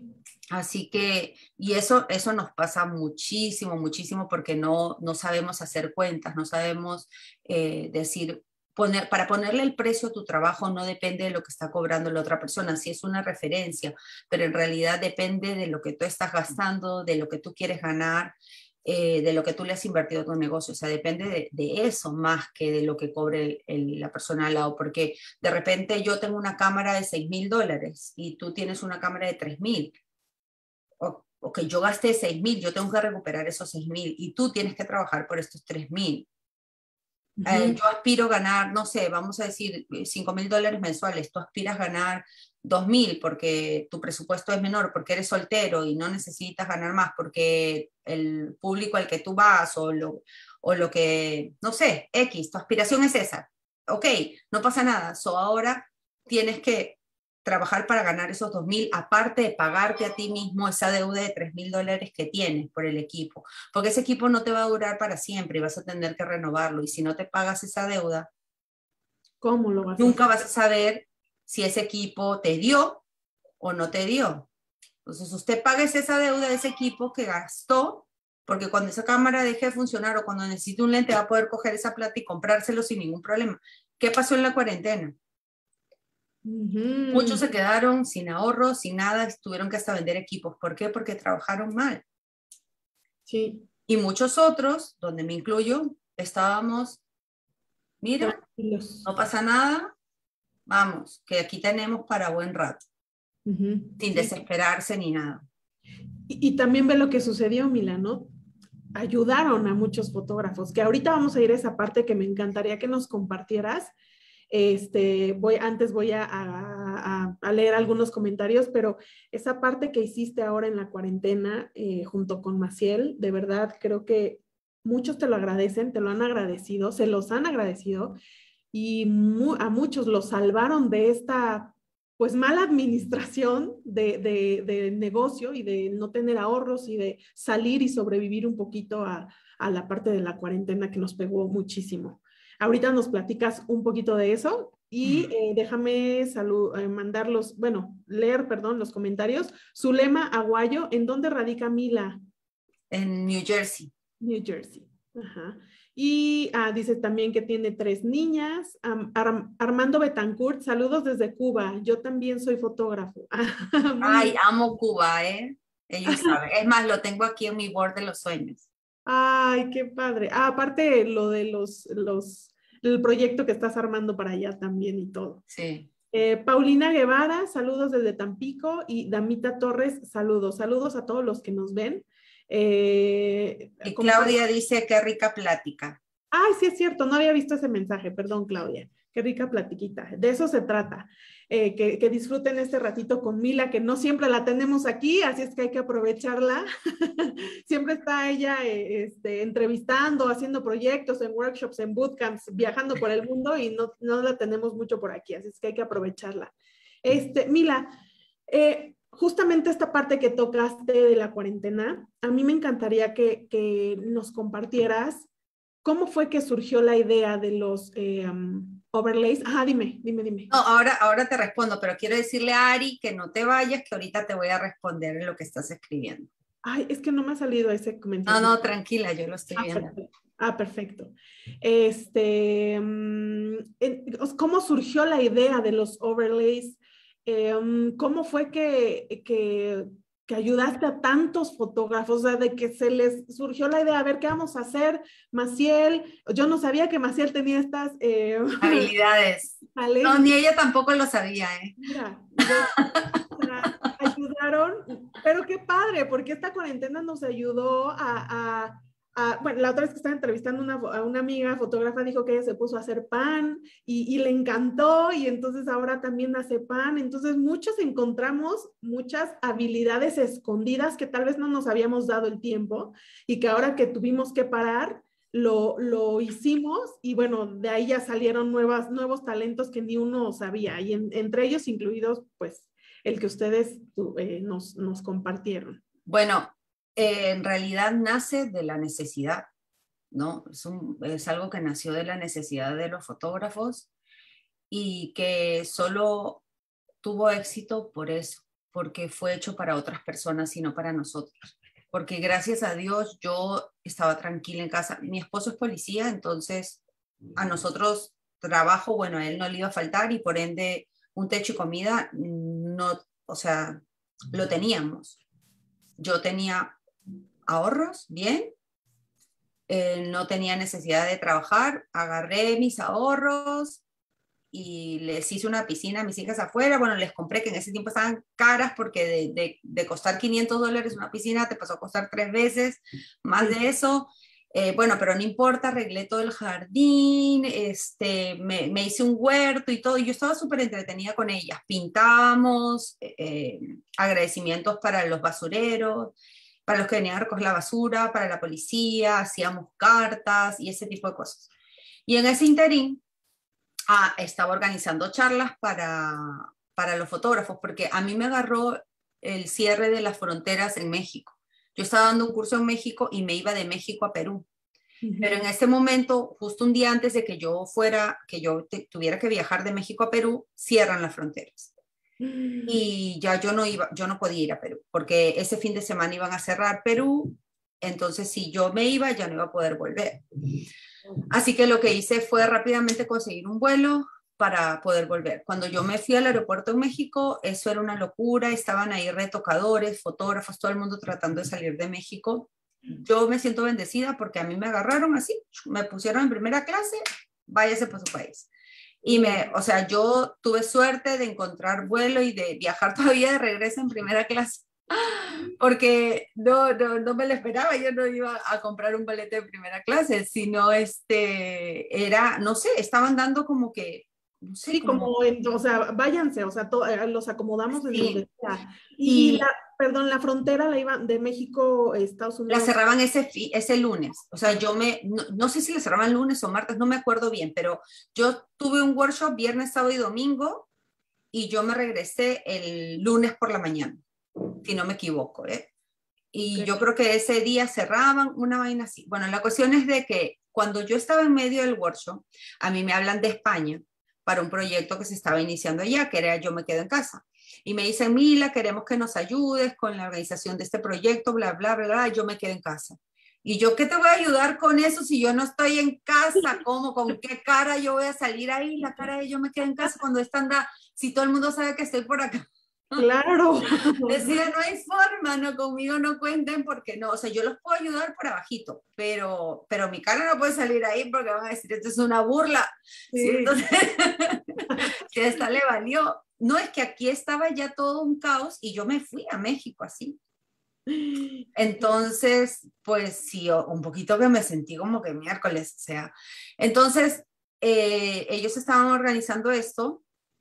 Así que, y eso nos pasa muchísimo, muchísimo, porque no sabemos hacer cuentas, no sabemos decir, para ponerle el precio a tu trabajo no depende de lo que está cobrando la otra persona, sí es una referencia, pero en realidad depende de lo que tú estás gastando, de lo que tú quieres ganar, de lo que tú le has invertido a tu negocio, o sea, depende de eso más que de lo que cobre la persona al lado, porque de repente yo tengo una cámara de $6,000 y tú tienes una cámara de 3,000. Ok, yo gasté 6,000, yo tengo que recuperar esos 6,000 y tú tienes que trabajar por estos 3,000. Yo aspiro a ganar, no sé, vamos a decir $5,000 mensuales, tú aspiras a ganar 2,000 porque tu presupuesto es menor, porque eres soltero y no necesitas ganar más, porque el público al que tú vas o lo que, no sé, X, tu aspiración es esa. Ok, no pasa nada, ahora tienes que trabajar para ganar esos 2,000, aparte de pagarte a ti mismo esa deuda de $3,000 que tienes por el equipo, porque ese equipo no te va a durar para siempre y vas a tener que renovarlo, y si no te pagas esa deuda, ¿Cómo lo vas a nunca hacer? vas a saber si ese equipo te dio o no te dio. Entonces usted paga esa deuda de ese equipo que gastó, porque cuando esa cámara deje de funcionar o cuando necesite un lente va a poder coger esa plata y comprárselo sin ningún problema. ¿Qué pasó en la cuarentena? Muchos se quedaron sin ahorros, sin nada, tuvieron que hasta vender equipos. ¿Por qué? Porque trabajaron mal. Sí, Y muchos otros, donde me incluyo, estábamos, mira, tranquilos. no pasa nada, vamos, que aquí tenemos para buen rato, sin Sí. desesperarse ni nada. Y también ve lo que sucedió, Mila, ¿no? Ayudaron a muchos fotógrafos, que ahorita vamos a ir a esa parte que me encantaría que nos compartieras. Antes voy a leer algunos comentarios, pero esa parte que hiciste ahora en la cuarentena junto con Maciel, de verdad creo que muchos te lo agradecen, te lo han agradecido, se los han agradecido y a muchos los salvaron de esta pues mala administración de negocio y de no tener ahorros y de salir y sobrevivir un poquito a la parte de la cuarentena que nos pegó muchísimo. Ahorita nos platicas un poquito de eso y déjame leer, perdón, los comentarios. Zulema Aguayo, ¿en dónde radica Mila? En New Jersey. New Jersey. Ajá. Y dice también que tiene 3 niñas. Armando Betancourt, saludos desde Cuba. Yo también soy fotógrafo. Ay, amo Cuba, ¿eh? Ellos saben. Es más, lo tengo aquí en mi board de los sueños. Ay, qué padre. Aparte lo de el proyecto que estás armando para allá también y todo. Sí. Paulina Guevara, saludos desde Tampico. Y Damita Torres, saludos. Saludos a todos los que nos ven. Y Claudia dice, qué rica plática. Ay, sí es cierto, no había visto ese mensaje, perdón, Claudia. Qué rica platiquita. De eso se trata. Que disfruten este ratito con Mila, que no siempre la tenemos aquí, así es que hay que aprovecharla. Siempre está ella entrevistando, haciendo proyectos, en workshops, en bootcamps, viajando por el mundo y no la tenemos mucho por aquí, así es que hay que aprovecharla. Mila, justamente esta parte que tocaste de la cuarentena, a mí me encantaría que nos compartieras cómo fue que surgió la idea de los overlays. Ajá, dime. No, ahora te respondo, pero quiero decirle a Ari que no te vayas, que ahorita te voy a responder en lo que estás escribiendo. Ay, es que no me ha salido ese comentario. No, tranquila, yo lo estoy viendo. Perfecto. Perfecto. ¿Cómo surgió la idea de los overlays? ¿Cómo fue que ayudaste a tantos fotógrafos? O sea, de que se les surgió la idea, a ver qué vamos a hacer, Maciel. Yo no sabía que Maciel tenía estas habilidades. No, ni ella tampoco lo sabía, ¿eh? Mira, ayudaron, pero qué padre, porque esta cuarentena nos ayudó bueno, la otra vez que estaba entrevistando a una amiga fotógrafa, dijo que ella se puso a hacer pan y le encantó, y entonces ahora también hace pan. Entonces muchos encontramos muchas habilidades escondidas que tal vez no nos habíamos dado el tiempo y que ahora que tuvimos que parar, lo hicimos, y bueno, de ahí ya salieron nuevos talentos que ni uno sabía, y entre ellos incluidos pues el que ustedes nos compartieron. Bueno, en realidad nace de la necesidad, ¿no? Es algo que nació de la necesidad de los fotógrafos y que solo tuvo éxito por eso, porque fue hecho para otras personas y no para nosotros. Porque gracias a Dios yo estaba tranquila en casa. Mi esposo es policía, entonces a nosotros trabajo, bueno, a él no le iba a faltar y por ende un techo y comida no, o sea, lo teníamos. Yo tenía ahorros, bien, no tenía necesidad de trabajar, agarré mis ahorros y les hice una piscina a mis hijas afuera. Bueno, les compré, que en ese tiempo estaban caras porque de costar $500 una piscina te pasó a costar 3 veces más de eso. Bueno, pero no importa, arreglé todo el jardín, me hice un huerto y todo, y yo estaba súper entretenida con ellas. Pintamos, agradecimientos para los basureros, para los que venían a recoger la basura, para la policía, hacíamos cartas y ese tipo de cosas. Y en ese interín, estaba organizando charlas para los fotógrafos, porque a mí me agarró el cierre de las fronteras en México. Yo estaba dando un curso en México y me iba de México a Perú. Pero en ese momento, justo un día antes de que yo fuera, que yo tuviera que viajar de México a Perú, cierran las fronteras. Y ya yo no podía ir a Perú, porque ese fin de semana iban a cerrar Perú, entonces si yo me iba, ya no iba a poder volver. Así que lo que hice fue rápidamente conseguir un vuelo para poder volver. Cuando yo me fui al aeropuerto en México, eso era una locura, estaban ahí retocadores, fotógrafos, todo el mundo tratando de salir de México. Yo me siento bendecida porque a mí me agarraron así, me pusieron en primera clase, váyase por su país. Y o sea, yo tuve suerte de encontrar vuelo y de viajar todavía de regreso en primera clase, porque no me lo esperaba, yo no iba a comprar un boleto de primera clase, sino era, no sé, estaban dando como que, no sé, Sí, como... o sea, váyanse, o sea, los acomodamos en donde Sí, sea. y Perdón, la frontera la iban de México a Estados la Unidos. cerraban ese lunes, o sea, no sé si la cerraban lunes o martes, no me acuerdo bien, pero yo tuve un workshop viernes, sábado y domingo, y yo me regresé el lunes por la mañana, si no me equivoco, ¿eh? Y Okay. yo creo que ese día cerraban una vaina así. Bueno, la cuestión es de que cuando yo estaba en medio del workshop, a mí me hablan de España para un proyecto que se estaba iniciando allá, que era Yo me quedo en casa. Y me dicen, Mila, queremos que nos ayudes con la organización de este proyecto, bla, bla, bla, bla, yo me quedo en casa. Y yo, ¿qué te voy a ayudar con eso si yo no estoy en casa? ¿Cómo? ¿Con qué cara yo voy a salir ahí? La cara de yo me quedo en casa cuando esta anda, si todo el mundo sabe que estoy por acá. Claro. Decía, no hay forma, no, conmigo no cuenten porque no, o sea, yo los puedo ayudar por abajito, pero mi cara no puede salir ahí porque van a decir, esto es una burla, ¿sí? Sí. Entonces, si a esta le valió. No, es que aquí estaba ya todo un caos y yo me fui a México así. Entonces, pues sí, un poquito que me sentí como que miércoles, o sea. Entonces, ellos estaban organizando esto.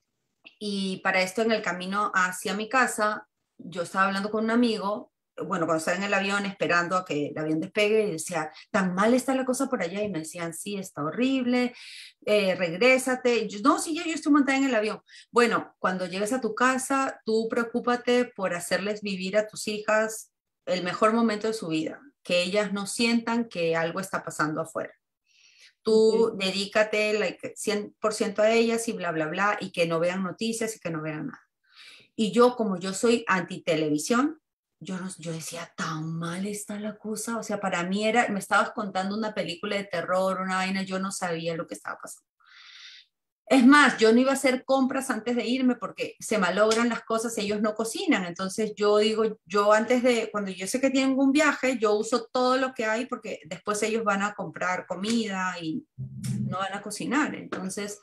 Y para esto, en el camino hacia mi casa, yo estaba hablando con un amigo, bueno, cuando estaba en el avión esperando a que el avión despegue, y decía, tan mal está la cosa por allá, y me decían, sí, está horrible, regrésate. Y yo, no, sí, ya yo estoy montada en el avión. Bueno, cuando llegues a tu casa, tú preocúpate por hacerles vivir a tus hijas el mejor momento de su vida, que ellas no sientan que algo está pasando afuera. Tú dedícate like, 100% a ellas y bla, bla, bla, y que no vean noticias y que no vean nada. Y yo, como yo soy anti-televisión, yo decía, tan mal está la cosa. O sea, para mí era, me estabas contando una película de terror, una vaina, yo no sabía lo que estaba pasando. Es más, yo no iba a hacer compras antes de irme porque se malogran las cosas, ellos no cocinan. Entonces yo digo, yo antes de, cuando yo sé que tienen un viaje, yo uso todo lo que hay porque después ellos van a comprar comida y no van a cocinar. Entonces,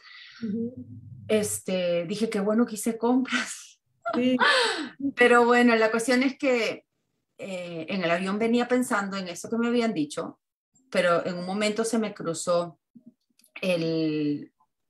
dije que bueno que hice compras. Sí. Pero bueno, la cuestión es que en el avión venía pensando en eso que me habían dicho, pero en un momento se me cruzó el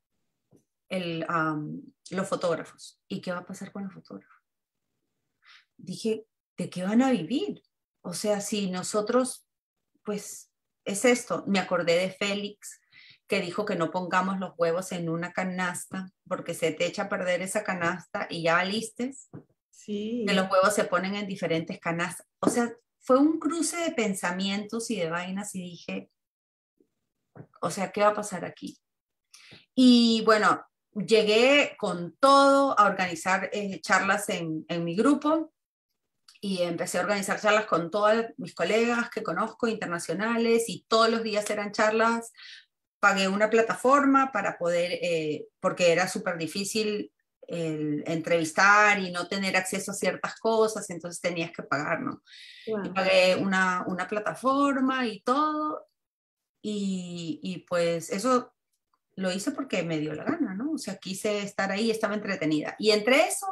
los fotógrafos. ¿Y qué va a pasar con los fotógrafos? Dije, ¿de qué van a vivir? O sea, si nosotros, pues, es esto. Me acordé de Félix, que dijo que no pongamos los huevos en una canasta, porque se te echa a perder esa canasta y ya listes. Sí. Que los huevos se ponen en diferentes canastas. O sea, fue un cruce de pensamientos y de vainas y dije, o sea, ¿qué va a pasar aquí? Y bueno, llegué con todo a organizar charlas en mi grupo y empecé a organizar charlas con todos mis colegas que conozco internacionales y todos los días eran charlas. Pagué una plataforma para poder, porque era súper difícil entrevistar y no tener acceso a ciertas cosas, entonces tenías que pagar, ¿no? Wow. Y pagué una plataforma y todo, y pues eso lo hice porque me dio la gana, ¿no? O sea, quise estar ahí, estaba entretenida. Y entre eso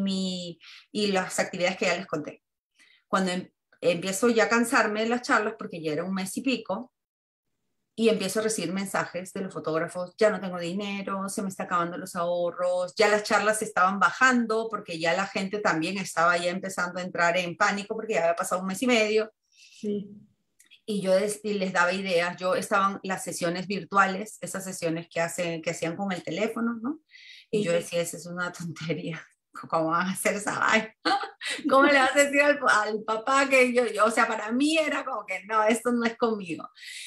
y las actividades que ya les conté. Cuando empiezo ya a cansarme de las charlas, porque ya era un mes y pico, y empiezo a recibir mensajes de los fotógrafos, ya no tengo dinero, se me está acabando los ahorros, ya las charlas se estaban bajando, porque ya la gente también estaba ya empezando a entrar en pánico, porque ya había pasado un mes y medio. Sí. Y yo les daba ideas, estaban las sesiones virtuales, esas sesiones que hacían con el teléfono, ¿no? Y yo decía, esa es una tontería, ¿cómo van a hacer esa vaina? ¿Cómo le vas a decir al papá que yo, o sea, para mí era como que no, esto no es conmigo.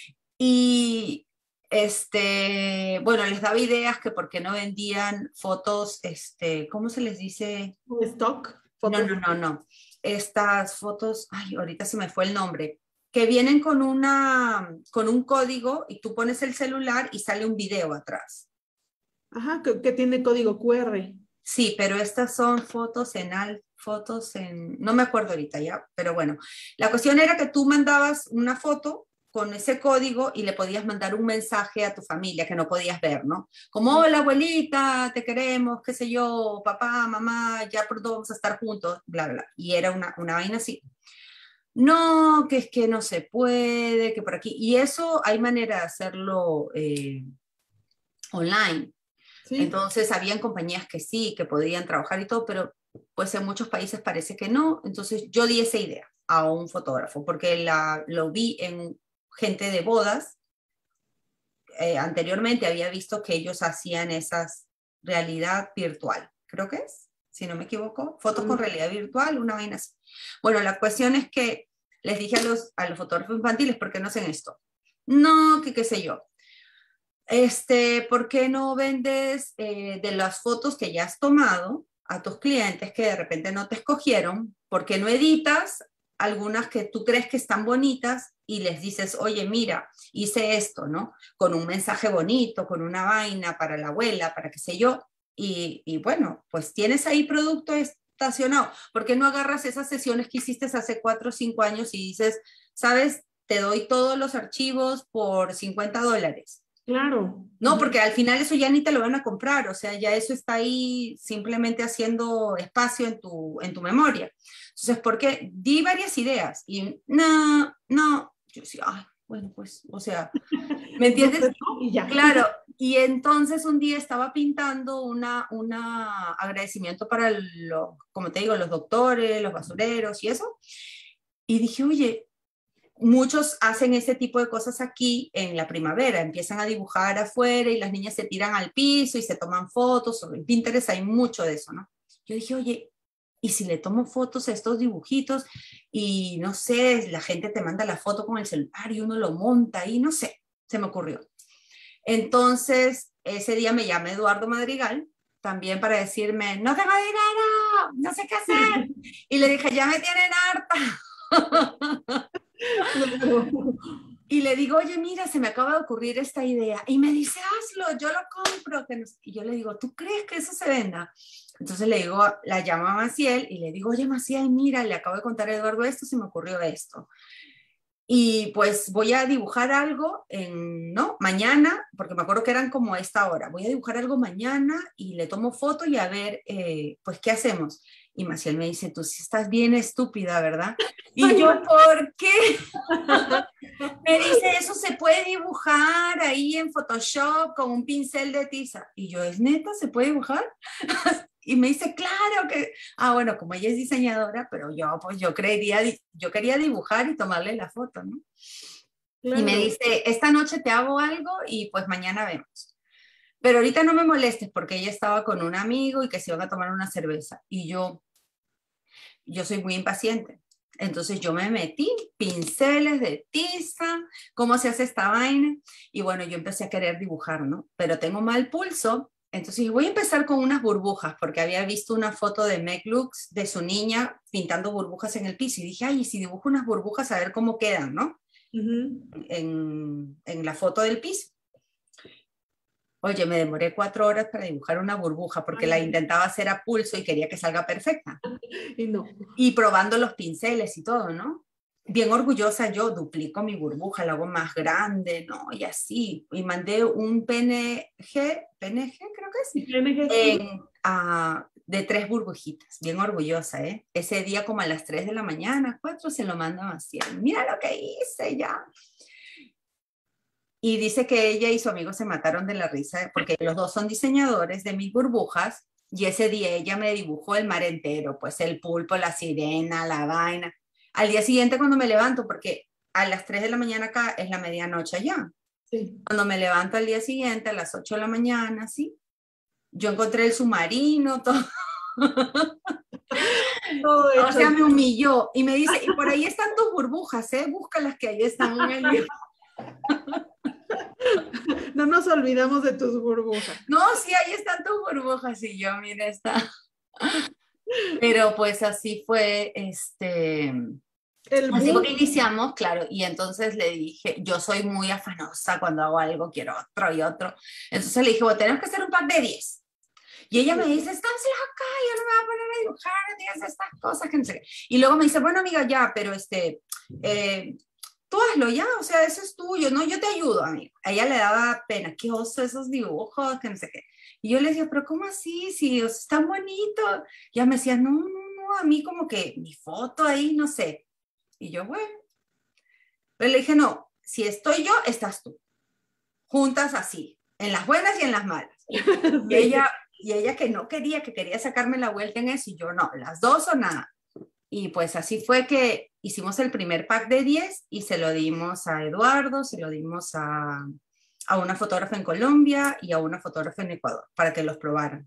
Y bueno, les daba ideas que por qué no vendían fotos, ¿cómo se les dice? ¿Un stock? No. Estas fotos, ay, ahorita se me fue el nombre, que vienen con un código y tú pones el celular y sale un video atrás. Ajá, que tiene código QR. Sí, pero estas son fotos no me acuerdo ahorita ya, pero bueno, la cuestión era que tú mandabas una foto con ese código y le podías mandar un mensaje a tu familia que no podías ver, ¿no? Como, hola abuelita, te queremos, qué sé yo, papá, mamá, ya pronto vamos a estar juntos, bla, bla. Y era una vaina así. No, que es que no se puede, que por aquí. Y eso hay manera de hacerlo online. Sí. Entonces, habían compañías que sí, que podían trabajar y todo, pero pues en muchos países parece que no. Entonces, yo di esa idea a un fotógrafo, porque lo vi en gente de bodas. Anteriormente había visto que ellos hacían esas realidad virtual, creo que es, si no me equivoco, fotos con realidad virtual, una vaina así. Bueno, la cuestión es que les dije a los fotógrafos infantiles, ¿por qué no hacen esto? No, que qué sé yo. ¿Por qué no vendes de las fotos que ya has tomado a tus clientes que de repente no te escogieron? ¿Por qué no editas algunas que tú crees que están bonitas y les dices, oye, mira, hice esto, ¿no? Con un mensaje bonito, con una vaina para la abuela, para qué sé yo. Y bueno, pues tienes ahí producto estacionado. ¿Por qué no agarras esas sesiones que hiciste hace 4 o 5 años y dices, sabes, te doy todos los archivos por $50? Claro. No, porque al final eso ya ni te lo van a comprar, o sea, ya eso está ahí simplemente haciendo espacio en tu memoria. Entonces, ¿por qué? Di varias ideas y no, yo decía, ay, bueno, pues, o sea, ¿me entiendes? Y ya. Claro, y entonces un día estaba pintando un agradecimiento para, como te digo, los doctores, los basureros y eso, y dije, oye, muchos hacen ese tipo de cosas aquí en la primavera, empiezan a dibujar afuera y las niñas se tiran al piso y se toman fotos, en Pinterest hay mucho de eso, ¿no? Yo dije, oye, ¿y si le tomo fotos a estos dibujitos y no sé, la gente te manda la foto con el celular y uno lo monta y no sé, se me ocurrió. Entonces, ese día me llamé Eduardo Madrigal, también para decirme, no tengo dinero, no sé qué hacer. Y le dije, ya me tienen harta. Y le digo, oye, mira, se me acaba de ocurrir esta idea. Y me dice, hazlo, yo lo compro. Y yo le digo, ¿tú crees que eso se venda? Entonces le digo, la llamo a Maciel y le digo, oye, Maciel, mira, le acabo de contar a Eduardo esto, se me ocurrió esto. Y pues voy a dibujar algo ¿no? Mañana, porque me acuerdo que eran como a esta hora. Voy a dibujar algo mañana y le tomo foto y a ver, pues, ¿qué hacemos? Y Maciel me dice, tú sí estás bien estúpida, ¿verdad? Y yo, ¿por qué? Me dice, eso se puede dibujar ahí en Photoshop con un pincel de tiza. Y yo, ¿es neta? ¿Se puede dibujar? Y me dice, claro que... bueno, como ella es diseñadora, pero yo quería dibujar y tomarle la foto, ¿no? Claro. Y me dice, esta noche te hago algo y pues mañana vemos. Pero ahorita no me molestes porque ella estaba con un amigo y que se iban a tomar una cerveza. Y yo soy muy impaciente. Entonces yo me metí, pinceles de tiza, cómo se hace esta vaina. Y bueno, yo empecé a querer dibujar, ¿no? Pero tengo mal pulso. Entonces dije, voy a empezar con unas burbujas, porque había visto una foto de Meg Lux de su niña pintando burbujas en el piso. Y dije, ay, y si dibujo unas burbujas, a ver cómo quedan, ¿no? En la foto del piso. Oye, me demoré 4 horas para dibujar una burbuja, porque la intentaba hacer a pulso y quería que salga perfecta. Y no. Y probando los pinceles y todo, ¿no? Bien orgullosa yo, duplico mi burbuja, la hago más grande, ¿no? Y así. Y mandé un PNG creo que es, de 3 burbujitas. Bien orgullosa, ¿eh? Ese día como a las 3 de la mañana, 4, se lo mando a Maciel. Mira lo que hice ya. Y dice que ella y su amigo se mataron de la risa porque los dos son diseñadores de mis burbujas y ese día ella me dibujó el mar entero, pues el pulpo, la sirena, la vaina. Al día siguiente cuando me levanto, porque a las 3 de la mañana acá es la medianoche allá. Sí. Cuando me levanto al día siguiente a las 8 de la mañana, ¿sí? Yo encontré el submarino, todo. Todo O sea, me humilló y me dice, y por ahí están tus burbujas, ¿eh? Búscalas que ahí están en el libro. No nos olvidamos de tus burbujas. No, sí, ahí están tus burbujas y yo, mira, está. Pero pues así fue, así fue que iniciamos, claro, y entonces le dije, yo soy muy afanosa cuando hago algo, quiero otro y otro. Entonces le dije, bueno, tenemos que hacer un pack de 10. Y ella me dice, estás loca, yo no me voy a poner a dibujar, no digas estas cosas, que no sé qué. Y luego me dice, bueno, amiga, ya, pero tú hazlo ya, o sea, eso es tuyo, no, yo te ayudo, amiga. A ella le daba pena, qué oso esos dibujos, que no sé qué. Y yo le decía, pero ¿cómo así? Si o sea, es tan bonito. Y ella me decía, no, a mí como que mi foto ahí, no sé. Y yo, bueno. Pero le dije, no, si estoy yo, estás tú. Juntas así, en las buenas y en las malas. Sí. Y ella que no quería, que quería sacarme la vuelta en eso, y yo, no, las dos o nada. Y pues así fue que hicimos el primer pack de 10 y se lo dimos a Eduardo, se lo dimos a una fotógrafa en Colombia y a una fotógrafa en Ecuador para que los probaran.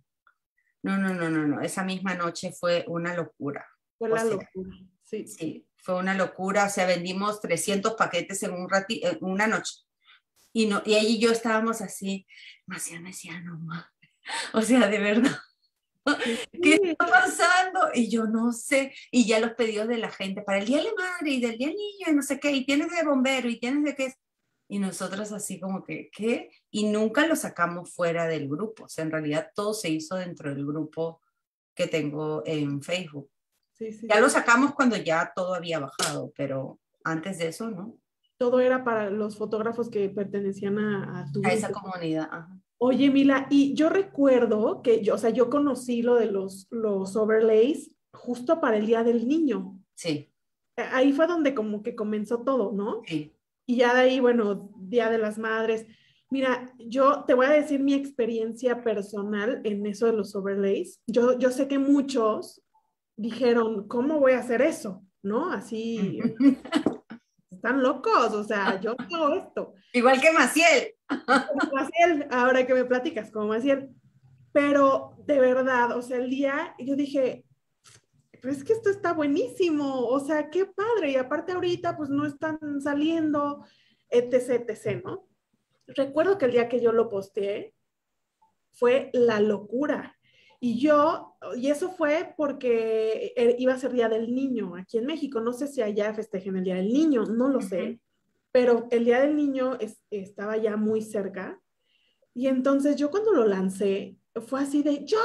No, esa misma noche fue una locura. Fue la locura, sí. Sí, fue una locura, o sea, vendimos 300 paquetes en una noche. Y ella y yo estábamos así, Maciel me decía, no más, o sea, de verdad. ¿Qué está pasando? Y yo no sé, y ya los pedidos de la gente para el Día de la Madre y del Día del Niño y no sé qué, y tienes de bombero y tienes de qué, y nosotros así como que, ¿qué? Y nunca lo sacamos fuera del grupo, o sea, en realidad todo se hizo dentro del grupo que tengo en Facebook. Sí. Ya lo sacamos cuando ya todo había bajado, pero antes de eso, ¿no? Todo era para los fotógrafos que pertenecían a tu grupo. A esa comunidad, ajá. Oye, Mila, y yo recuerdo que yo conocí lo de los overlays justo para el Día del Niño. Sí. Ahí fue donde como que comenzó todo, ¿no? Sí. Y ya de ahí, bueno, Día de las Madres. Mira, yo te voy a decir mi experiencia personal en eso de los overlays. Yo sé que muchos dijeron, ¿cómo voy a hacer eso? ¿No? Así, están locos, o sea, yo hago esto. Igual que Maciel. Como Maciel, ahora que me platicas, como Maciel. Pero de verdad, o sea, el día, yo dije, pero es que esto está buenísimo, o sea, qué padre. Y aparte ahorita, pues no están saliendo, etc., ¿no? Recuerdo que el día que yo lo posteé, fue la locura. Y eso fue porque iba a ser Día del Niño aquí en México. No sé si allá festejen el Día del Niño, no lo sé. Pero el Día del Niño estaba ya muy cerca. Y entonces yo cuando lo lancé, fue así de, yo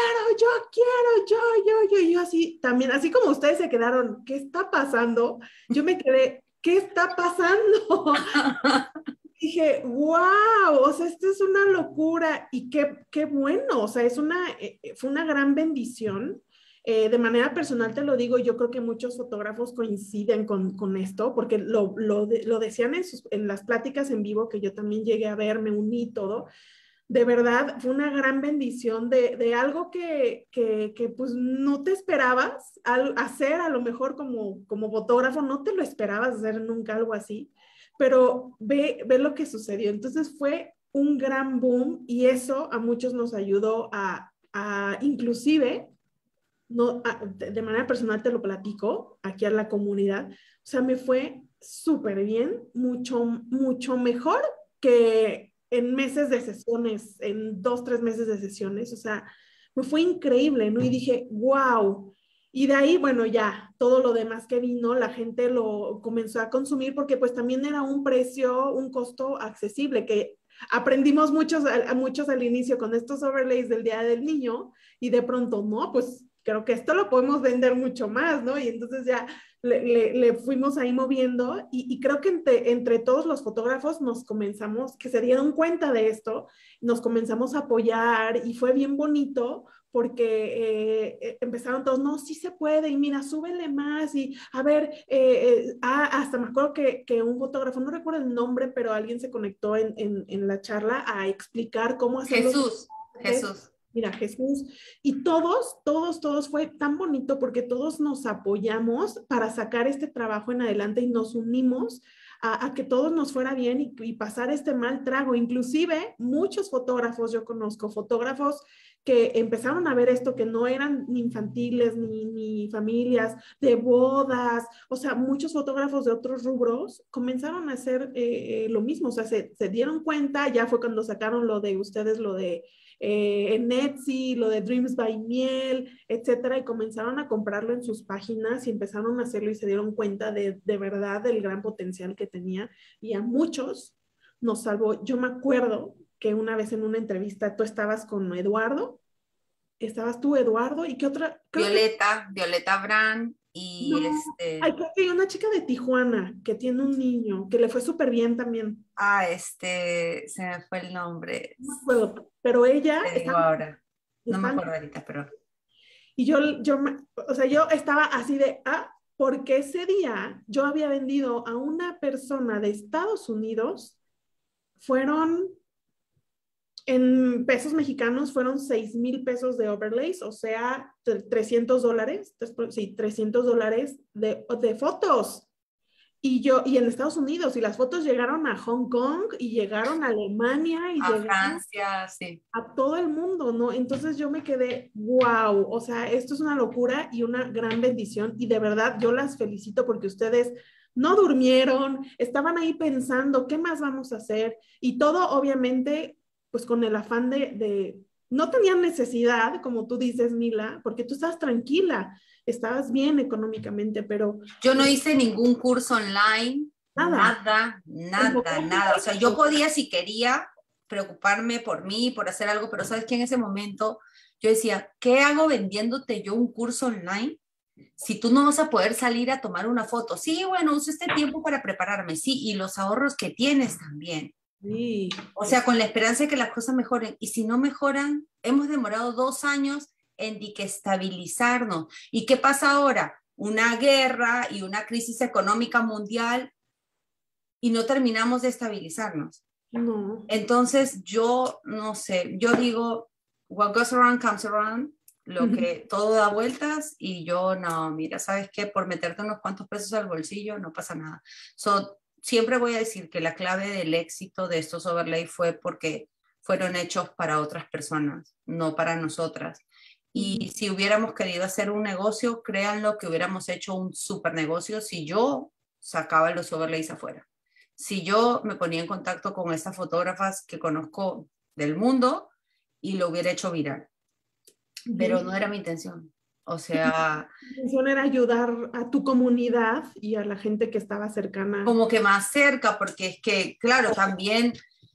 quiero, yo así, también, así como ustedes se quedaron, ¿qué está pasando? Yo me quedé, ¿qué está pasando? Dije, wow, o sea, esto es una locura y qué bueno, o sea, fue una gran bendición. De manera personal te lo digo, yo creo que muchos fotógrafos coinciden con esto, porque lo decían en las pláticas en vivo que yo también llegué a ver, me uní todo. De verdad, fue una gran bendición de algo que pues no te esperabas hacer, a lo mejor como fotógrafo, no te lo esperabas hacer nunca algo así, pero ve lo que sucedió. Entonces fue un gran boom y eso a muchos nos ayudó a inclusive, de manera personal te lo platico, aquí a la comunidad, o sea, me fue súper bien, mucho mejor que en meses de sesiones, en 2, 3 meses de sesiones, o sea, me fue increíble, ¿no? Y dije, wow. Y de ahí, bueno, ya, todo lo demás que vino, la gente lo comenzó a consumir porque pues también era un precio, un costo accesible, que aprendimos muchos al inicio con estos overlays del Día del Niño y de pronto, no, pues creo que esto lo podemos vender mucho más, ¿no? Y entonces ya le fuimos ahí moviendo y creo que entre todos los fotógrafos nos comenzamos, que se dieron cuenta de esto, nos comenzamos a apoyar y fue bien bonito porque empezaron todos, no, sí se puede, y mira, súbele más, y a ver, hasta me acuerdo que un fotógrafo, no recuerdo el nombre, pero alguien se conectó en la charla a explicar cómo hacer los Jesús, test. Jesús. Mira, Jesús, y todos fue tan bonito porque todos nos apoyamos para sacar este trabajo en adelante y nos unimos a que todos nos fuera bien y pasar este mal trago. Inclusive muchos fotógrafos, yo conozco fotógrafos que empezaron a ver esto, que no eran ni infantiles ni familias, de bodas, o sea, muchos fotógrafos de otros rubros comenzaron a hacer lo mismo, o sea, se dieron cuenta, ya fue cuando sacaron lo de ustedes, lo de en Etsy, lo de Dreams by Miel, etcétera, y comenzaron a comprarlo en sus páginas y empezaron a hacerlo y se dieron cuenta de verdad del gran potencial que tenía y a muchos nos salvó. Yo me acuerdo que una vez en una entrevista tú estabas con Eduardo, estabas tú, Eduardo, y qué otra, creo que Violeta Brand y no, creo que hay una chica de Tijuana que tiene un niño que le fue súper bien también, se me fue el nombre, no me acuerdo, pero ella te digo ahora, no me está acuerdo ahorita, pero y o sea, yo estaba así de, porque ese día yo había vendido a una persona de Estados Unidos, fueron, en pesos mexicanos, fueron 6,000 pesos de overlays, o sea, $300, sí, $300 de fotos. Y en Estados Unidos, y las fotos llegaron a Hong Kong, y llegaron a Alemania, y a llegaron Francia, sí. a todo el mundo, ¿no? Entonces yo me quedé, wow, o sea, esto es una locura y una gran bendición y de verdad yo las felicito porque ustedes no durmieron, estaban ahí pensando, ¿qué más vamos a hacer? Y todo obviamente, pues con el afán no tenían necesidad, como tú dices, Mila, porque tú estabas tranquila, estabas bien económicamente, pero Yo no hice ningún curso online, nada. nada. O sea, yo podía, si quería, preocuparme por mí, por hacer algo, pero sabes que en ese momento yo decía, ¿qué hago vendiéndote yo un curso online si tú no vas a poder salir a tomar una foto? Sí, bueno, uso este tiempo para prepararme, sí, y los ahorros que tienes también. Sí. O sea, con la esperanza de que las cosas mejoren. Y si no mejoran, hemos demorado 2 años en estabilizarnos. ¿Y qué pasa ahora? Una guerra y una crisis económica mundial y no terminamos de estabilizarnos. No. Entonces, yo no sé, yo digo, what goes around comes around, lo que todo da vueltas y yo no, mira, ¿sabes qué? Por meterte unos cuantos pesos al bolsillo no pasa nada. Siempre voy a decir que la clave del éxito de estos overlays fue porque fueron hechos para otras personas, no para nosotras. Y si hubiéramos querido hacer un negocio, créanlo que hubiéramos hecho un super negocio si yo sacaba los overlays afuera. Si yo me ponía en contacto con estas fotógrafas que conozco del mundo y lo hubiera hecho viral. Pero no era mi intención. O sea... Mi intención era ayudar a tu comunidad y a la gente que estaba cercana. Como que más cerca, porque es que, claro, también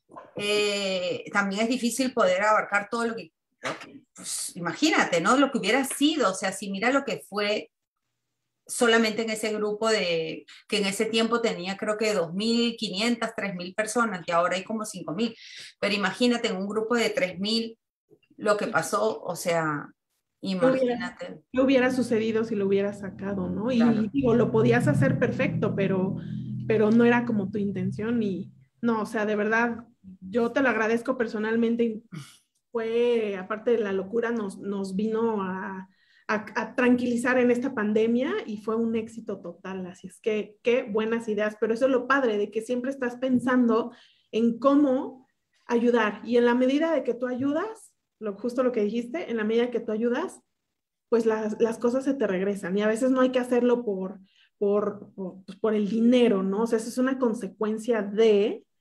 es difícil poder abarcar todo lo que pues, imagínate, ¿no? Lo que hubiera sido, o sea, si mira lo que fue solamente en ese grupo que en ese tiempo tenía creo que 2.500, 3.000 personas, y ahora hay como 5.000, pero imagínate en un grupo de 3.000 lo que pasó, o sea, imagínate. ¿Qué hubiera sucedido si lo hubieras sacado, no? Claro. Y digo, lo podías hacer perfecto, pero no era como tu intención y no, o sea, de verdad, yo te lo agradezco personalmente. Fue, aparte de la locura, nos vino a tranquilizar en esta pandemia y fue un éxito total. Así es que qué buenas ideas, pero eso es lo padre, de que siempre estás pensando en cómo ayudar y en la medida de que tú ayudas, justo lo que dijiste, en la medida que tú ayudas, pues las cosas se te regresan y a veces no hay que hacerlo por el dinero, ¿no? O sea, eso es una consecuencia de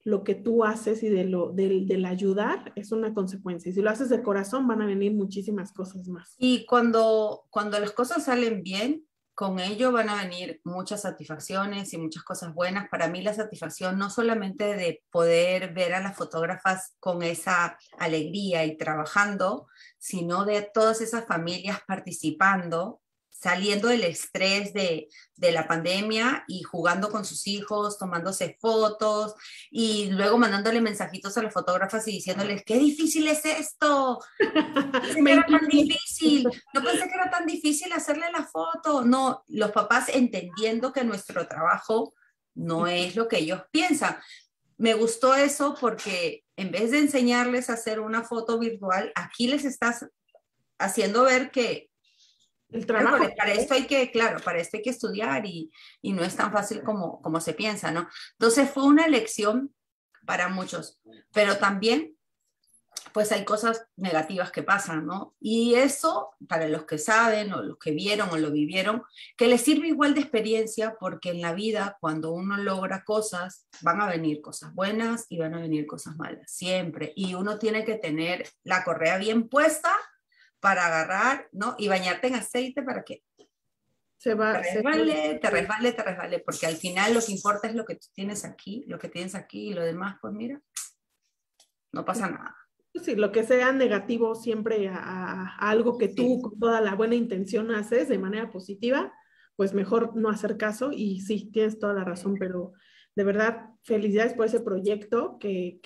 lo que tú haces y del ayudar es una consecuencia. Y si lo haces de corazón, van a venir muchísimas cosas más. Y cuando las cosas salen bien, con ello van a venir muchas satisfacciones y muchas cosas buenas. Para mí la satisfacción no solamente de poder ver a las fotógrafas con esa alegría y trabajando, sino de todas esas familias participando, saliendo del estrés de la pandemia y jugando con sus hijos, tomándose fotos y luego mandándole mensajitos a las fotógrafas y diciéndoles, qué difícil es esto. Pensé que Me era tan incluye. difícil, no pensé que era tan difícil hacerle la foto. No, los papás entendiendo que nuestro trabajo no es lo que ellos piensan. Me gustó eso porque en vez de enseñarles a hacer una foto virtual, aquí les estás haciendo ver que El trabajo. para esto hay que, claro, para esto hay que estudiar y no es tan fácil como se piensa, ¿no? Entonces fue una lección para muchos, pero también pues hay cosas negativas que pasan, ¿no? Y eso, para los que saben o los que vieron o lo vivieron, que les sirve igual de experiencia porque en la vida, cuando uno logra cosas, van a venir cosas buenas y van a venir cosas malas, siempre. Y uno tiene que tener la correa bien puesta para agarrar, ¿no? Y bañarte en aceite para que Se va, te resbale, porque al final lo que importa es lo que tú tienes aquí, lo que tienes aquí y lo demás, pues mira, no pasa nada. Sí, lo que sea negativo siempre a algo que tú Sí. con toda la buena intención haces de manera positiva, pues mejor no hacer caso y sí, tienes toda la razón, pero de verdad, felicidades por ese proyecto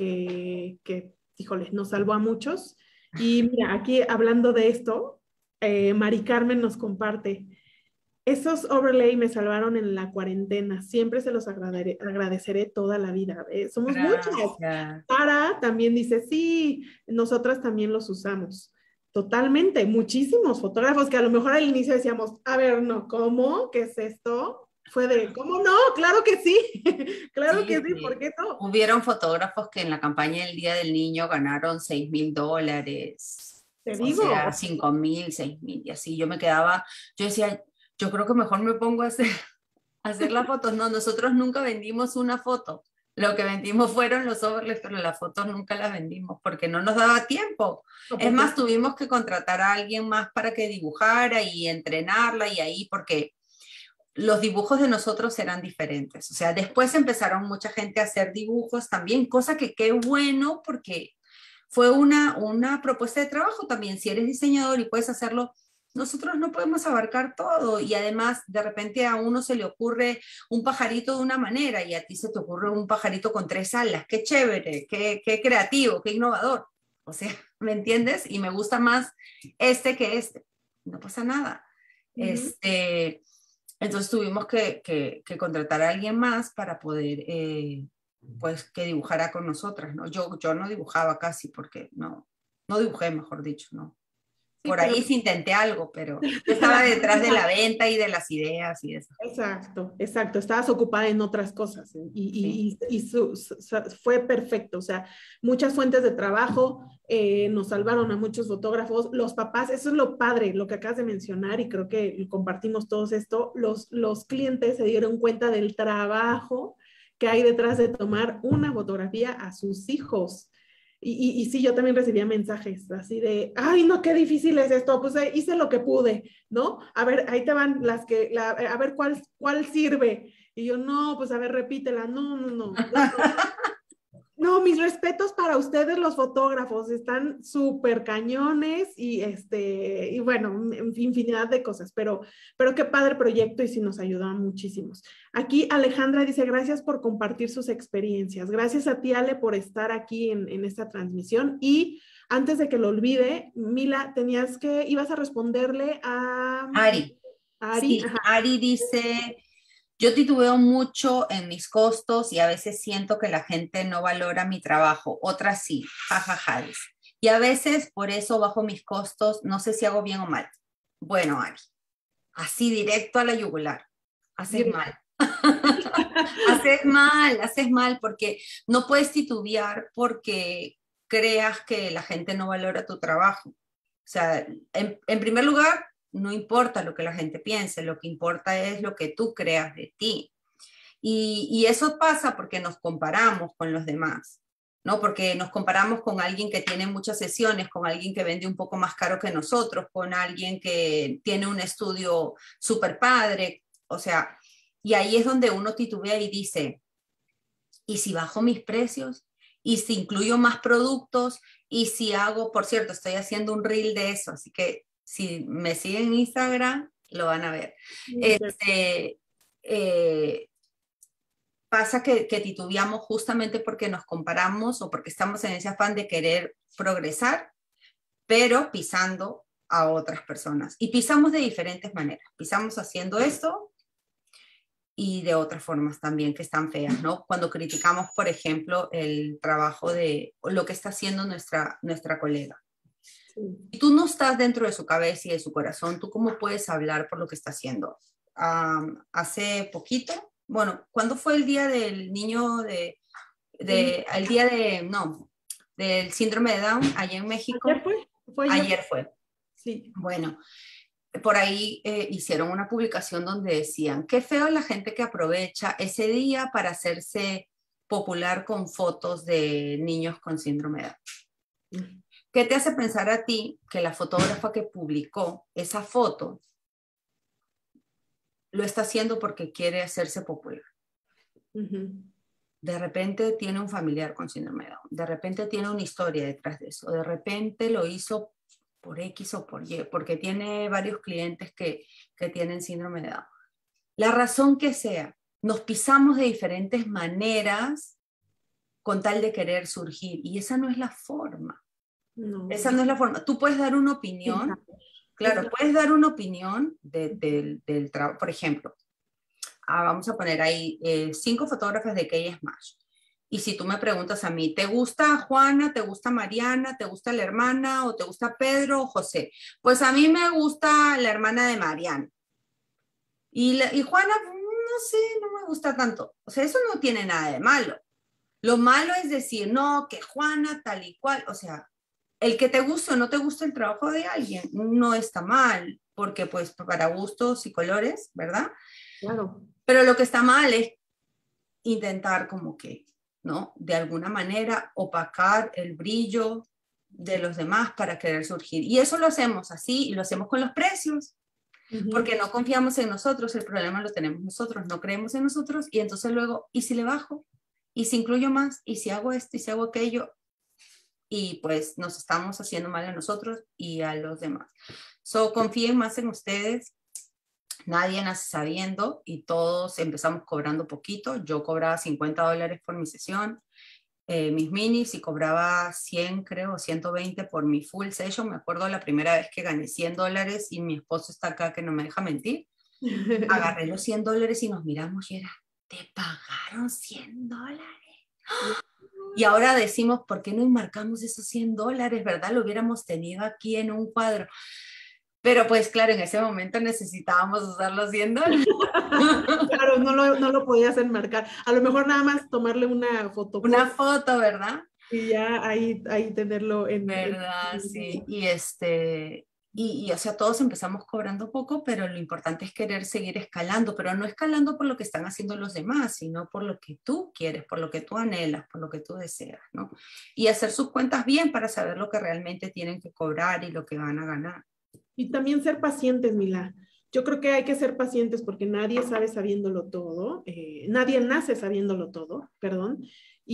híjole, nos salvó a muchos. Y mira, aquí hablando de esto, Mari Carmen nos comparte. Esos overlay me salvaron en la cuarentena. Siempre se los agradeceré toda la vida. Somos muchas. Gracias. Sara también dice, sí, nosotras también los usamos. Totalmente. Muchísimos fotógrafos que a lo mejor al inicio decíamos, a ver, no, ¿cómo? ¿Qué es esto? Fue de, ¿cómo no? Claro que sí. Claro que Sí, sí, ¿por sí. qué no? Hubieron fotógrafos que en la campaña del Día del Niño ganaron $6,000, Te o sea, digo, 5,000, 6,000 y así. Yo me quedaba, yo decía, yo creo que mejor me pongo a hacer las fotos. No, nosotros nunca vendimos una foto. Lo que vendimos fueron los overlays, pero las fotos nunca las vendimos porque no nos daba tiempo. no, Es porque más, tuvimos que contratar a alguien más para que dibujara y entrenarla y ahí, porque los dibujos de nosotros eran diferentes. O sea, después empezaron mucha gente a hacer dibujos también, cosa que qué bueno porque fue una propuesta de trabajo también. Si eres diseñador y puedes hacerlo, nosotros no podemos abarcar todo y además de repente a uno se le ocurre un pajarito de una manera y a ti se te ocurre un pajarito con 3 alas. Qué chévere, qué creativo, qué innovador. O sea, ¿me entiendes? Y me gusta más este que este. No pasa nada. uh-huh. Entonces tuvimos que contratar a alguien más para poder, pues, que dibujara con nosotras, ¿no? Yo no dibujaba casi porque no dibujé, mejor dicho, ¿no? Sí, Por pero ahí sí intenté algo, pero yo estaba detrás de la venta y de las ideas y eso. exacto, exacto. Estabas ocupada en otras cosas Sí. fue perfecto. O sea, muchas fuentes de trabajo nos salvaron a muchos fotógrafos. Los papás, eso es lo padre, lo que acabas de mencionar y creo que compartimos todos esto. Los clientes se dieron cuenta del trabajo que hay detrás de tomar una fotografía a sus hijos. Y sí, yo también recibía mensajes así de, ay, no, qué difícil es esto, pues hice lo que pude, ¿no? A ver, ahí te van a ver cuál sirve. Y yo, no, pues a ver, repítela, no. No, mis respetos para ustedes, los fotógrafos, están súper cañones y bueno, infinidad de cosas, pero qué padre proyecto y sí nos ayudaban muchísimos. Aquí Alejandra dice, gracias por compartir sus experiencias. Gracias a ti, Ale, por estar aquí en esta transmisión. Y antes de que lo olvide, Mila, ibas a responderle Ari, a Ari. sí, Ajá. Ari dice, yo titubeo mucho en mis costos y a veces siento que la gente no valora mi trabajo, otras sí, jajaja. Dice. Y a veces por eso bajo mis costos, no sé si hago bien o mal. Bueno, Ari, así directo a la yugular, haces mal. Haces mal porque no puedes titubear porque creas que la gente no valora tu trabajo. O sea, en primer lugar, no importa lo que la gente piense, lo que importa es lo que tú creas de ti. Y eso pasa porque nos comparamos con los demás, ¿no? Porque nos comparamos con alguien que tiene muchas sesiones, con alguien que vende un poco más caro que nosotros, con alguien que tiene un estudio súper padre, o sea, y ahí es donde uno titubea y dice, ¿y si bajo mis precios? ¿Y si incluyo más productos? ¿Y si hago, por cierto, estoy haciendo un reel de eso, así que si me siguen en Instagram, lo van a ver. Pasa que titubeamos justamente porque nos comparamos o porque estamos en ese afán de querer progresar, pero pisando a otras personas. Y pisamos de diferentes maneras. Pisamos haciendo esto y de otras formas también que están feas, ¿no? Cuando criticamos, por ejemplo, el trabajo de lo que está haciendo nuestra colega. Sí. Si tú no estás dentro de su cabeza y de su corazón, ¿tú cómo puedes hablar por lo que está haciendo? Hace poquito, bueno, ¿cuándo fue el día del niño el día del síndrome de Down allá en México? Ayer fue. Sí. Bueno, por ahí hicieron una publicación donde decían, qué feo la gente que aprovecha ese día para hacerse popular con fotos de niños con síndrome de Down. ¿Qué te hace pensar a ti que la fotógrafa que publicó esa foto lo está haciendo porque quiere hacerse popular? De repente tiene un familiar con síndrome de Down, de repente tiene una historia detrás de eso, de repente lo hizo por X o por Y, porque tiene varios clientes que tienen síndrome de Down. La razón que sea, nos pisamos de diferentes maneras con tal de querer surgir, y esa no es la forma. No. Esa no es la forma. Tú puedes dar una opinión, claro, puedes dar una opinión del trabajo. Por ejemplo, vamos a poner ahí 5 fotógrafas de K-Smash. Y si tú me preguntas a mí, ¿te gusta Juana, te gusta Mariana, te gusta la hermana, o te gusta Pedro o José? Pues a mí me gusta la hermana de Mariana. Y Juana, no sé, no me gusta tanto. O sea, eso no tiene nada de malo. Lo malo es decir, no, que Juana tal y cual. O sea, el que te guste o no te guste el trabajo de alguien no está mal, porque pues para gustos y colores, ¿verdad? Claro. Pero lo que está mal es intentar como que, ¿no? De alguna manera opacar el brillo de los demás para querer surgir. Y eso lo hacemos así, y lo hacemos con los precios, porque no confiamos en nosotros, el problema lo tenemos nosotros, no creemos en nosotros, y entonces luego, ¿y si le bajo? ¿Y si incluyo más? ¿Y si hago esto? ¿Y si hago aquello? Y pues nos estamos haciendo mal a nosotros y a los demás. Confíen más en ustedes. Nadie nace sabiendo y todos empezamos cobrando poquito. Yo cobraba $50 por mi sesión, mis minis, y cobraba 100, creo, 120 por mi full session. Me acuerdo la primera vez que gané $100 y mi esposo está acá que no me deja mentir. Agarré los $100 y nos miramos y era, ¿te pagaron $100? Y ahora decimos, ¿por qué no enmarcamos esos $100, verdad? Lo hubiéramos tenido aquí en un cuadro. Pero pues claro, en ese momento necesitábamos usar los $100. Claro, no lo podías enmarcar. A lo mejor nada más tomarle una foto. Una foto, ¿verdad? Y ya ahí tenerlo en... ¿Verdad? Sí. Y o sea, todos empezamos cobrando poco, pero lo importante es querer seguir escalando, pero no escalando por lo que están haciendo los demás, sino por lo que tú quieres, por lo que tú anhelas, por lo que tú deseas, ¿no? Y hacer sus cuentas bien para saber lo que realmente tienen que cobrar y lo que van a ganar. Y también ser pacientes, Mila. Yo creo que hay que ser pacientes porque nadie sabe sabiéndolo todo, nadie nace sabiéndolo todo, perdón,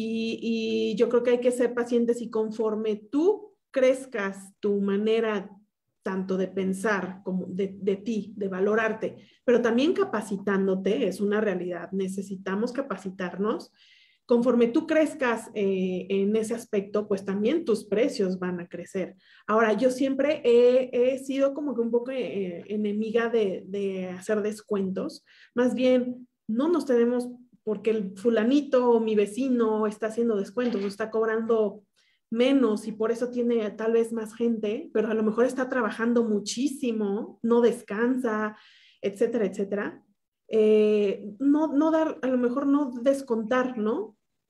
y yo creo que hay que ser pacientes y conforme tú crezcas tu manera tanto de pensar como de ti, de valorarte, pero también capacitándote, es una realidad, necesitamos capacitarnos. Conforme tú crezcas en ese aspecto, pues también tus precios van a crecer. Ahora, yo siempre he sido como que un poco enemiga de hacer descuentos. Más bien, no nos tenemos, porque el fulanito o mi vecino está haciendo descuentos o está cobrando menos y por eso tiene tal vez más gente, pero a lo mejor está trabajando muchísimo, no descansa, etcétera, etcétera. No dar, a lo mejor no descontar, ¿no?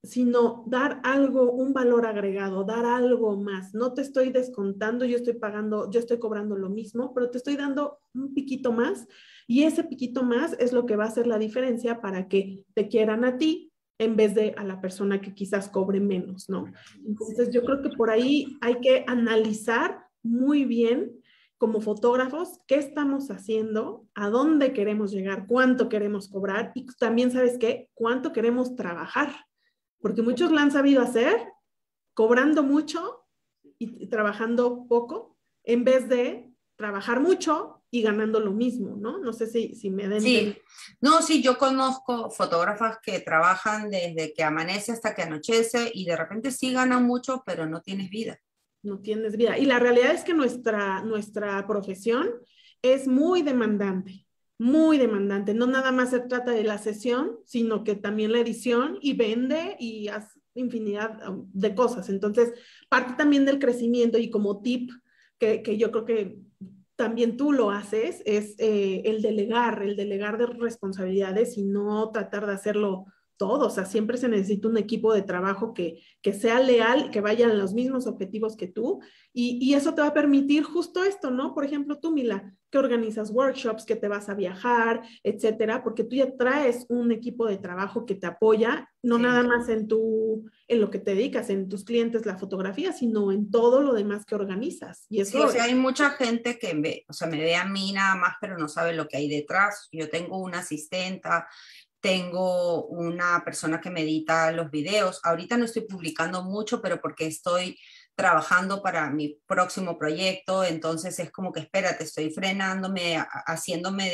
sino dar algo, un valor agregado, dar algo más. No te estoy descontando, yo estoy pagando, yo estoy cobrando lo mismo, pero te estoy dando un piquito más y ese piquito más es lo que va a hacer la diferencia para que te quieran a ti en vez de a la persona que quizás cobre menos, ¿no? Entonces yo creo que por ahí hay que analizar muy bien como fotógrafos qué estamos haciendo, a dónde queremos llegar, cuánto queremos cobrar y también, ¿sabes qué? Cuánto queremos trabajar, porque muchos la han sabido hacer cobrando mucho y trabajando poco, en vez de trabajar mucho y ganando lo mismo, ¿no? No sé si me den. Sí, no, sí, yo conozco fotógrafas que trabajan desde que amanece hasta que anochece y de repente sí ganan mucho, pero no tienes vida. No tienes vida. Y la realidad es que nuestra profesión es muy demandante, muy demandante. No nada más se trata de la sesión, sino que también la edición y vende y hace infinidad de cosas. Entonces, parte también del crecimiento y como tip que yo creo que también tú lo haces, es el delegar de responsabilidades y no tratar de hacerlo todo. O sea, siempre se necesita un equipo de trabajo que sea leal, que vayan a los mismos objetivos que tú. Y eso te va a permitir justo esto, ¿no? Por ejemplo, tú, Mila, que organizas workshops, que te vas a viajar, etcétera, porque tú ya traes un equipo de trabajo que te apoya, no Sí. nada más en lo que te dedicas, en tus clientes, la fotografía, sino en todo lo demás que organizas. Y Sí, eso o sea, hay mucha gente que o sea, me ve a mí nada más, pero no sabe lo que hay detrás. Yo tengo una asistenta, tengo una persona que me edita los videos. Ahorita no estoy publicando mucho, pero porque estoy trabajando para mi próximo proyecto, entonces es como que espérate, estoy frenándome, haciéndome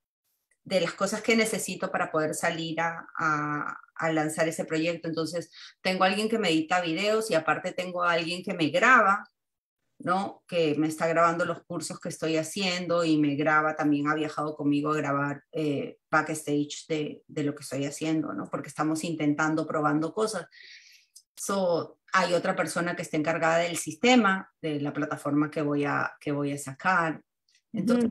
de las cosas que necesito para poder salir a lanzar ese proyecto. Entonces, tengo a alguien que me edita videos y aparte tengo a alguien que me graba, ¿no? Que me está grabando los cursos que estoy haciendo y me graba, también ha viajado conmigo a grabar backstage de lo que estoy haciendo, ¿no? Porque estamos intentando, probando cosas. Hay otra persona que está encargada del sistema, de la plataforma que voy a sacar. Entonces,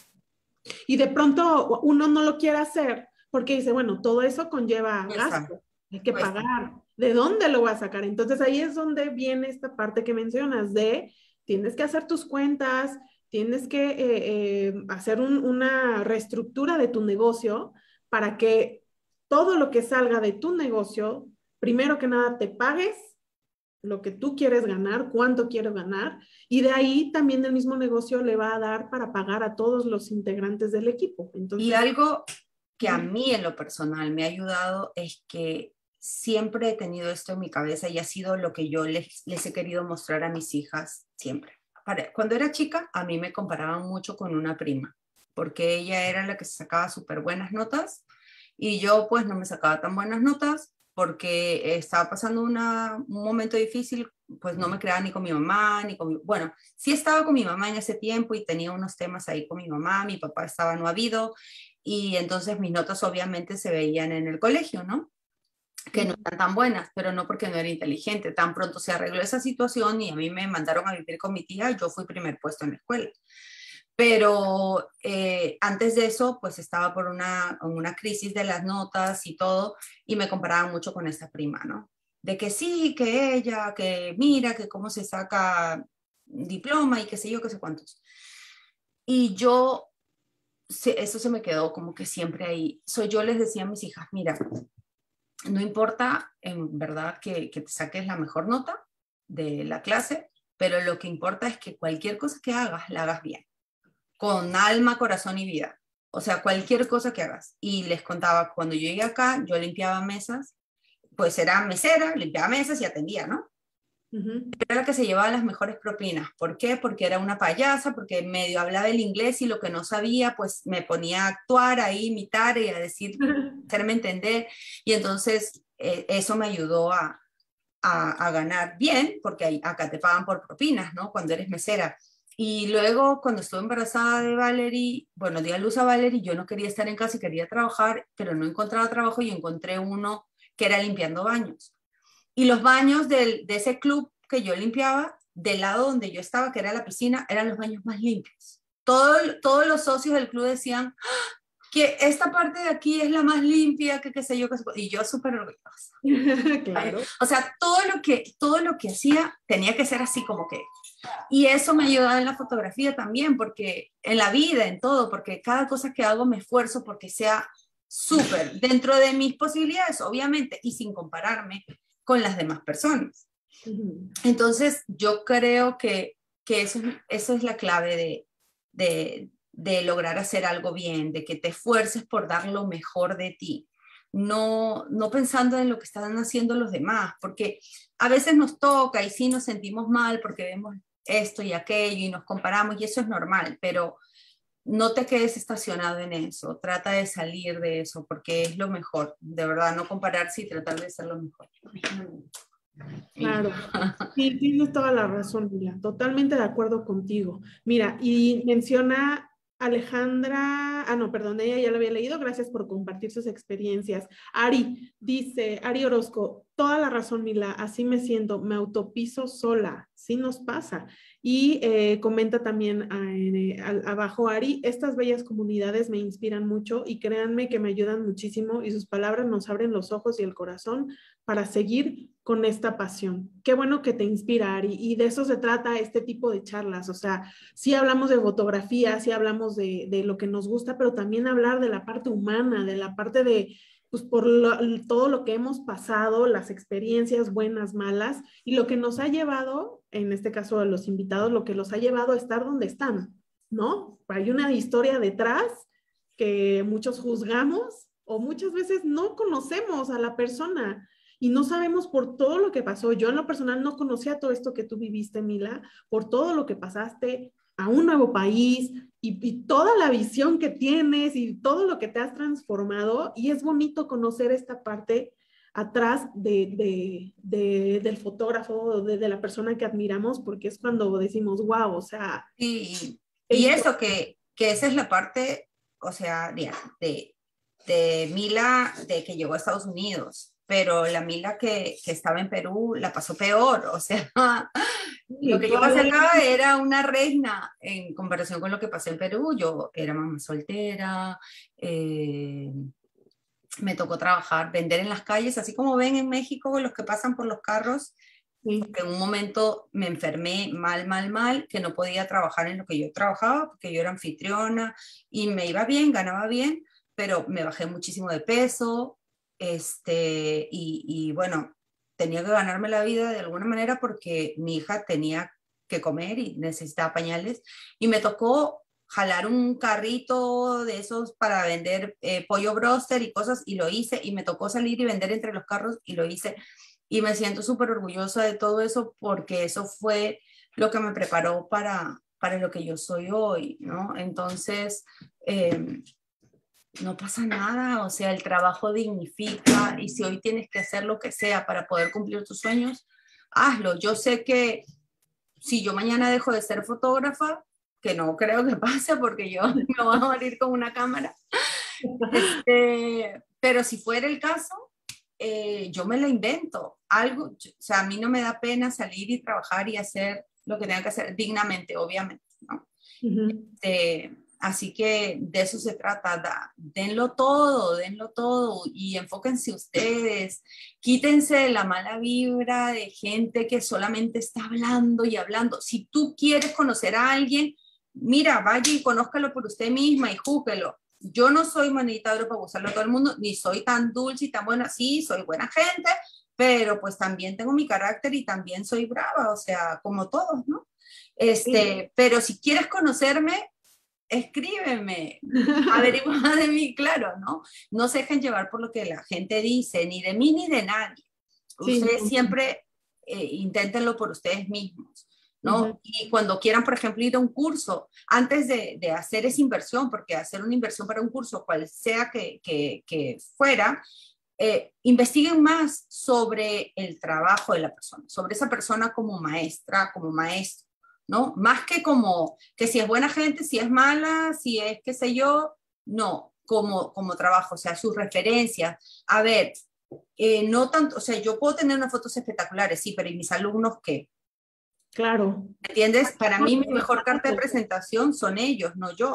y de pronto uno no lo quiere hacer porque dice, bueno, todo eso conlleva gasto, hay que cuesta. pagar. ¿De dónde lo va a sacar? Entonces ahí es donde viene esta parte que mencionas de tienes que hacer tus cuentas, tienes que hacer una reestructura de tu negocio para que todo lo que salga de tu negocio, primero que nada, te pagues lo que tú quieres ganar, cuánto quieres ganar, y de ahí también el mismo negocio le va a dar para pagar a todos los integrantes del equipo. Entonces, y algo que a mí en lo personal me ha ayudado es que siempre he tenido esto en mi cabeza y ha sido lo que yo les he querido mostrar a mis hijas siempre. Cuando era chica, a mí me comparaban mucho con una prima, porque ella era la que se sacaba súper buenas notas y yo pues no me sacaba tan buenas notas porque estaba pasando un momento difícil, pues no me creaba ni con mi mamá, ni con bueno, sí estaba con mi mamá en ese tiempo y tenía unos temas ahí con mi mamá, mi papá estaba no habido, y entonces mis notas obviamente se veían en el colegio, ¿no? Que no eran tan buenas, pero no porque no era inteligente. Tan pronto se arregló esa situación y a mí me mandaron a vivir con mi tía, yo fui primer puesto en la escuela. Pero antes de eso, pues estaba por una crisis de las notas y todo, y me comparaban mucho con esta prima, ¿no? De que sí, que ella, que mira, que cómo se saca diploma y qué sé yo, qué sé cuántos. Y yo, eso se me quedó como que siempre ahí. Yo les decía a mis hijas, mira, no importa en verdad que te saques la mejor nota de la clase, pero lo que importa es que cualquier cosa que hagas, la hagas bien, con alma, corazón y vida. O sea, cualquier cosa que hagas. Y les contaba, cuando yo llegué acá, yo limpiaba mesas, pues era mesera, limpiaba mesas y atendía, ¿no? Era la que se llevaba las mejores propinas. ¿Por qué? Porque era una payasa, porque medio hablaba el inglés y lo que no sabía, pues me ponía a actuar ahí, imitar y a decir, hacerme entender. Y entonces eso me ayudó a ganar bien, porque acá te pagan por propinas, ¿no? Cuando eres mesera. Y luego, cuando estuve embarazada de Valerie, bueno, di a luz a Valerie, yo no quería estar en casa y quería trabajar, pero no encontraba trabajo y encontré uno que era limpiando baños. Y los baños de ese club que yo limpiaba, del lado donde yo estaba, que era la piscina, eran los baños más limpios. Todos los socios del club decían, que esta parte de aquí es la más limpia, que qué sé yo, y yo súper orgullosa. Claro. O sea, todo lo que hacía tenía que ser así como que, y eso me ayuda en la fotografía también, porque en la vida, en todo, porque cada cosa que hago me esfuerzo porque sea súper dentro de mis posibilidades, obviamente, y sin compararme con las demás personas. Entonces, yo creo que eso es la clave de lograr hacer algo bien, de que te esfuerces por dar lo mejor de ti. No pensando en lo que están haciendo los demás, porque a veces nos toca y sí nos sentimos mal porque vemos esto y aquello y nos comparamos y eso es normal, pero no te quedes estacionado en eso, trata de salir de eso porque es lo mejor, de verdad, no compararse y tratar de ser lo mejor. Claro, sí, tienes toda la razón, Mila, totalmente de acuerdo contigo. Mira, y menciona Alejandra, no, perdón, ella ya lo había leído, gracias por compartir sus experiencias. Ari, dice, Ari Orozco, toda la razón, Mila, así me siento, me autopiso sola, sí nos pasa. Y comenta también abajo, Ari, estas bellas comunidades me inspiran mucho y créanme que me ayudan muchísimo y sus palabras nos abren los ojos y el corazón para seguir con esta pasión. Qué bueno que te inspira, Ari, y de eso se trata este tipo de charlas, o sea, sí hablamos de fotografía, sí hablamos de lo que nos gusta, pero también hablar de la parte humana, de la parte de, pues todo lo que hemos pasado, las experiencias buenas, malas, y lo que nos ha llevado, en este caso a los invitados, lo que los ha llevado a estar donde están, ¿no? Hay una historia detrás que muchos juzgamos o muchas veces no conocemos a la persona y no sabemos por todo lo que pasó. Yo en lo personal no conocía todo esto que tú viviste, Mila, por todo lo que pasaste a un nuevo país y toda la visión que tienes y todo lo que te has transformado. Y es bonito conocer esta parte atrás del fotógrafo, de la persona que admiramos, porque es cuando decimos, wow, o sea... Y eso que esa es la parte, o sea, de Mila, de que llegó a Estados Unidos, pero la Mila que estaba en Perú la pasó peor, o sea, lo que yo pasé acá era una reina en comparación con lo que pasé en Perú. Yo era mamá soltera, me tocó trabajar, vender en las calles, así como ven en México los que pasan por los carros. Sí. En un momento me enfermé mal, que no podía trabajar en lo que yo trabajaba, porque yo era anfitriona y me iba bien, ganaba bien, pero me bajé muchísimo de peso, y bueno, tenía que ganarme la vida de alguna manera porque mi hija tenía que comer y necesitaba pañales, y me tocó jalar un carrito de esos para vender pollo broster y cosas, y lo hice, y me tocó salir y vender entre los carros, y lo hice. Y me siento súper orgullosa de todo eso porque eso fue lo que me preparó para lo que yo soy hoy, ¿no? Entonces, no pasa nada, o sea, el trabajo dignifica y si hoy tienes que hacer lo que sea para poder cumplir tus sueños, hazlo. Yo sé que si yo mañana dejo de ser fotógrafa, que no creo que pase porque yo me voy a morir con una cámara, pero si fuera el caso, yo me la invento, algo, o sea, a mí no me da pena salir y trabajar y hacer lo que tenga que hacer dignamente, obviamente, ¿no? Así que de eso se trata, denlo todo y enfóquense ustedes, quítense la mala vibra de gente que solamente está hablando y hablando. Si tú quieres conocer a alguien, mira, vaya y conózcalo por usted misma y júguelo. Yo no soy manita de oro para gustarlo a todo el mundo, ni soy tan dulce y tan buena, sí, soy buena gente, pero pues también tengo mi carácter y también soy brava, o sea, como todos, ¿no? Sí. Pero si quieres conocerme, escríbeme, averigua de mí, claro, ¿no? No se dejen llevar por lo que la gente dice, ni de mí ni de nadie. Sí. Ustedes siempre inténtenlo por ustedes mismos, ¿no? Y cuando quieran, por ejemplo, ir a un curso, antes de hacer esa inversión, porque hacer una inversión para un curso, cual sea que fuera, investiguen más sobre el trabajo de la persona, sobre esa persona como maestra, como maestro, ¿no? Más que como que si es buena gente, si es mala, si es qué sé yo, no, como trabajo, o sea, sus referencias. A ver, no tanto, o sea, yo puedo tener unas fotos espectaculares, sí, pero ¿y mis alumnos qué? Claro. ¿Entiendes? Para mí mi mejor carta de presentación son ellos, no yo.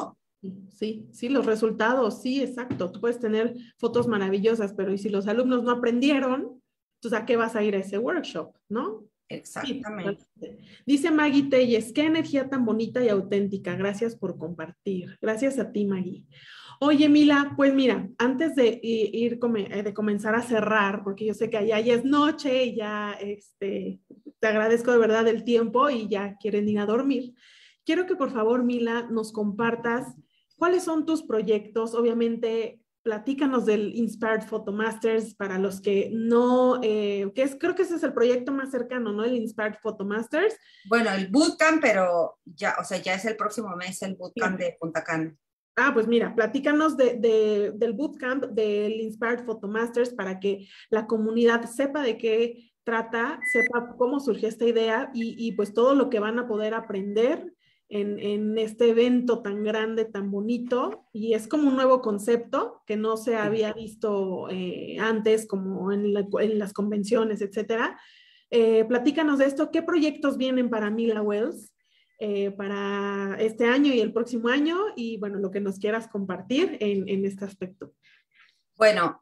Sí, sí, los resultados, sí, exacto. Tú puedes tener fotos maravillosas, pero ¿y si los alumnos no aprendieron? Entonces, ¿a qué vas a ir a ese workshop, no? Sí, Exactamente. totalmente. Dice Maggie Telles, qué energía tan bonita y auténtica. Gracias por compartir. Gracias a ti, Maggie. Oye, Mila, pues mira, antes de de comenzar a cerrar, porque yo sé que allá ya es noche y ya te agradezco de verdad el tiempo y ya quieren ir a dormir. Quiero que por favor, Mila, nos compartas cuáles son tus proyectos. Obviamente, platícanos del Inspired Photo Masters para los que no, creo que ese es el proyecto más cercano, ¿no? El Inspired Photo Masters. Bueno, el bootcamp, pero ya, o sea, ya es el próximo mes el bootcamp Claro. de Punta Cana. Ah, pues mira, platícanos del bootcamp del Inspired Photo Masters para que la comunidad sepa de qué trata, sepa cómo surgió esta idea y pues todo lo que van a poder aprender en este evento tan grande, tan bonito. Y es como un nuevo concepto que no se había visto antes, como en las convenciones, etcétera. Platícanos de esto. ¿Qué proyectos vienen para Mila Wells? Para este año y el próximo año y bueno, lo que nos quieras compartir en este aspecto. Bueno,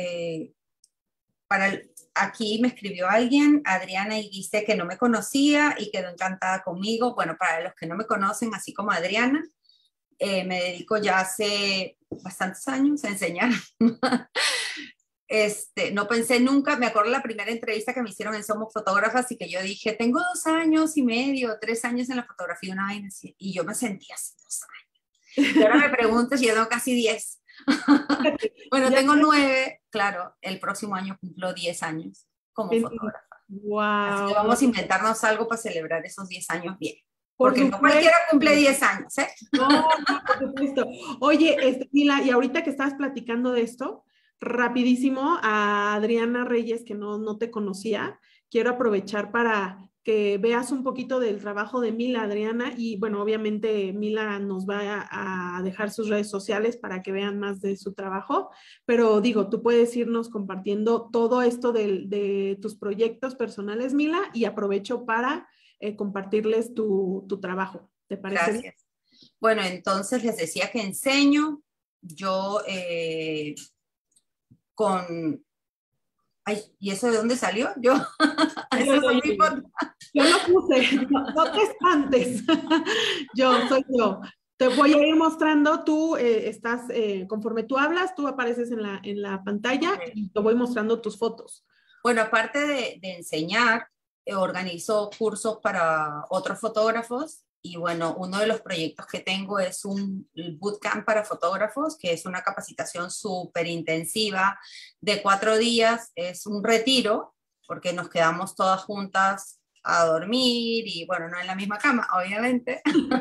aquí me escribió alguien, Adriana, y dice que no me conocía y quedó encantada conmigo. Bueno, para los que no me conocen, así como Adriana, me dedico ya hace bastantes años a enseñar. No pensé nunca, me acuerdo la primera entrevista que me hicieron en Somos Fotógrafas y que yo dije, tengo 2 años y medio, 3 años en la fotografía, una vaina así, y yo me sentía así 2 años. Y ahora me preguntas y yo tengo casi 10. Bueno, tengo 9, claro, el próximo año cumplo 10 años como fotógrafa. Wow. Así que vamos a inventarnos algo para celebrar esos 10 años bien. Por Porque supuesto. no cualquiera cumple 10 años, ¿eh? No, no, por supuesto. Oye, Mila, y ahorita que estabas platicando de esto, rapidísimo a Adriana Reyes, que no te conocía, quiero aprovechar para que veas un poquito del trabajo de Mila, Adriana, y bueno, obviamente Mila nos va a dejar sus redes sociales para que vean más de su trabajo, pero digo, tú puedes irnos compartiendo todo esto de tus proyectos personales, Mila, y aprovecho para compartirles tu trabajo. ¿Te parece bien? Gracias. Bueno, entonces les decía que enseño. Yo con... Ay, ¿y eso de dónde salió? Yo... Esos son mis fotos. Yo lo puse, no te espantes. Soy yo. Te voy a ir mostrando, tú estás, conforme tú hablas, tú apareces en la pantalla y te voy mostrando tus fotos. Bueno, aparte de enseñar, organizo cursos para otros fotógrafos y bueno, uno de los proyectos que tengo es un bootcamp para fotógrafos, que es una capacitación súper intensiva de 4 días, es un retiro, porque nos quedamos todas juntas a dormir y bueno, no en la misma cama, obviamente,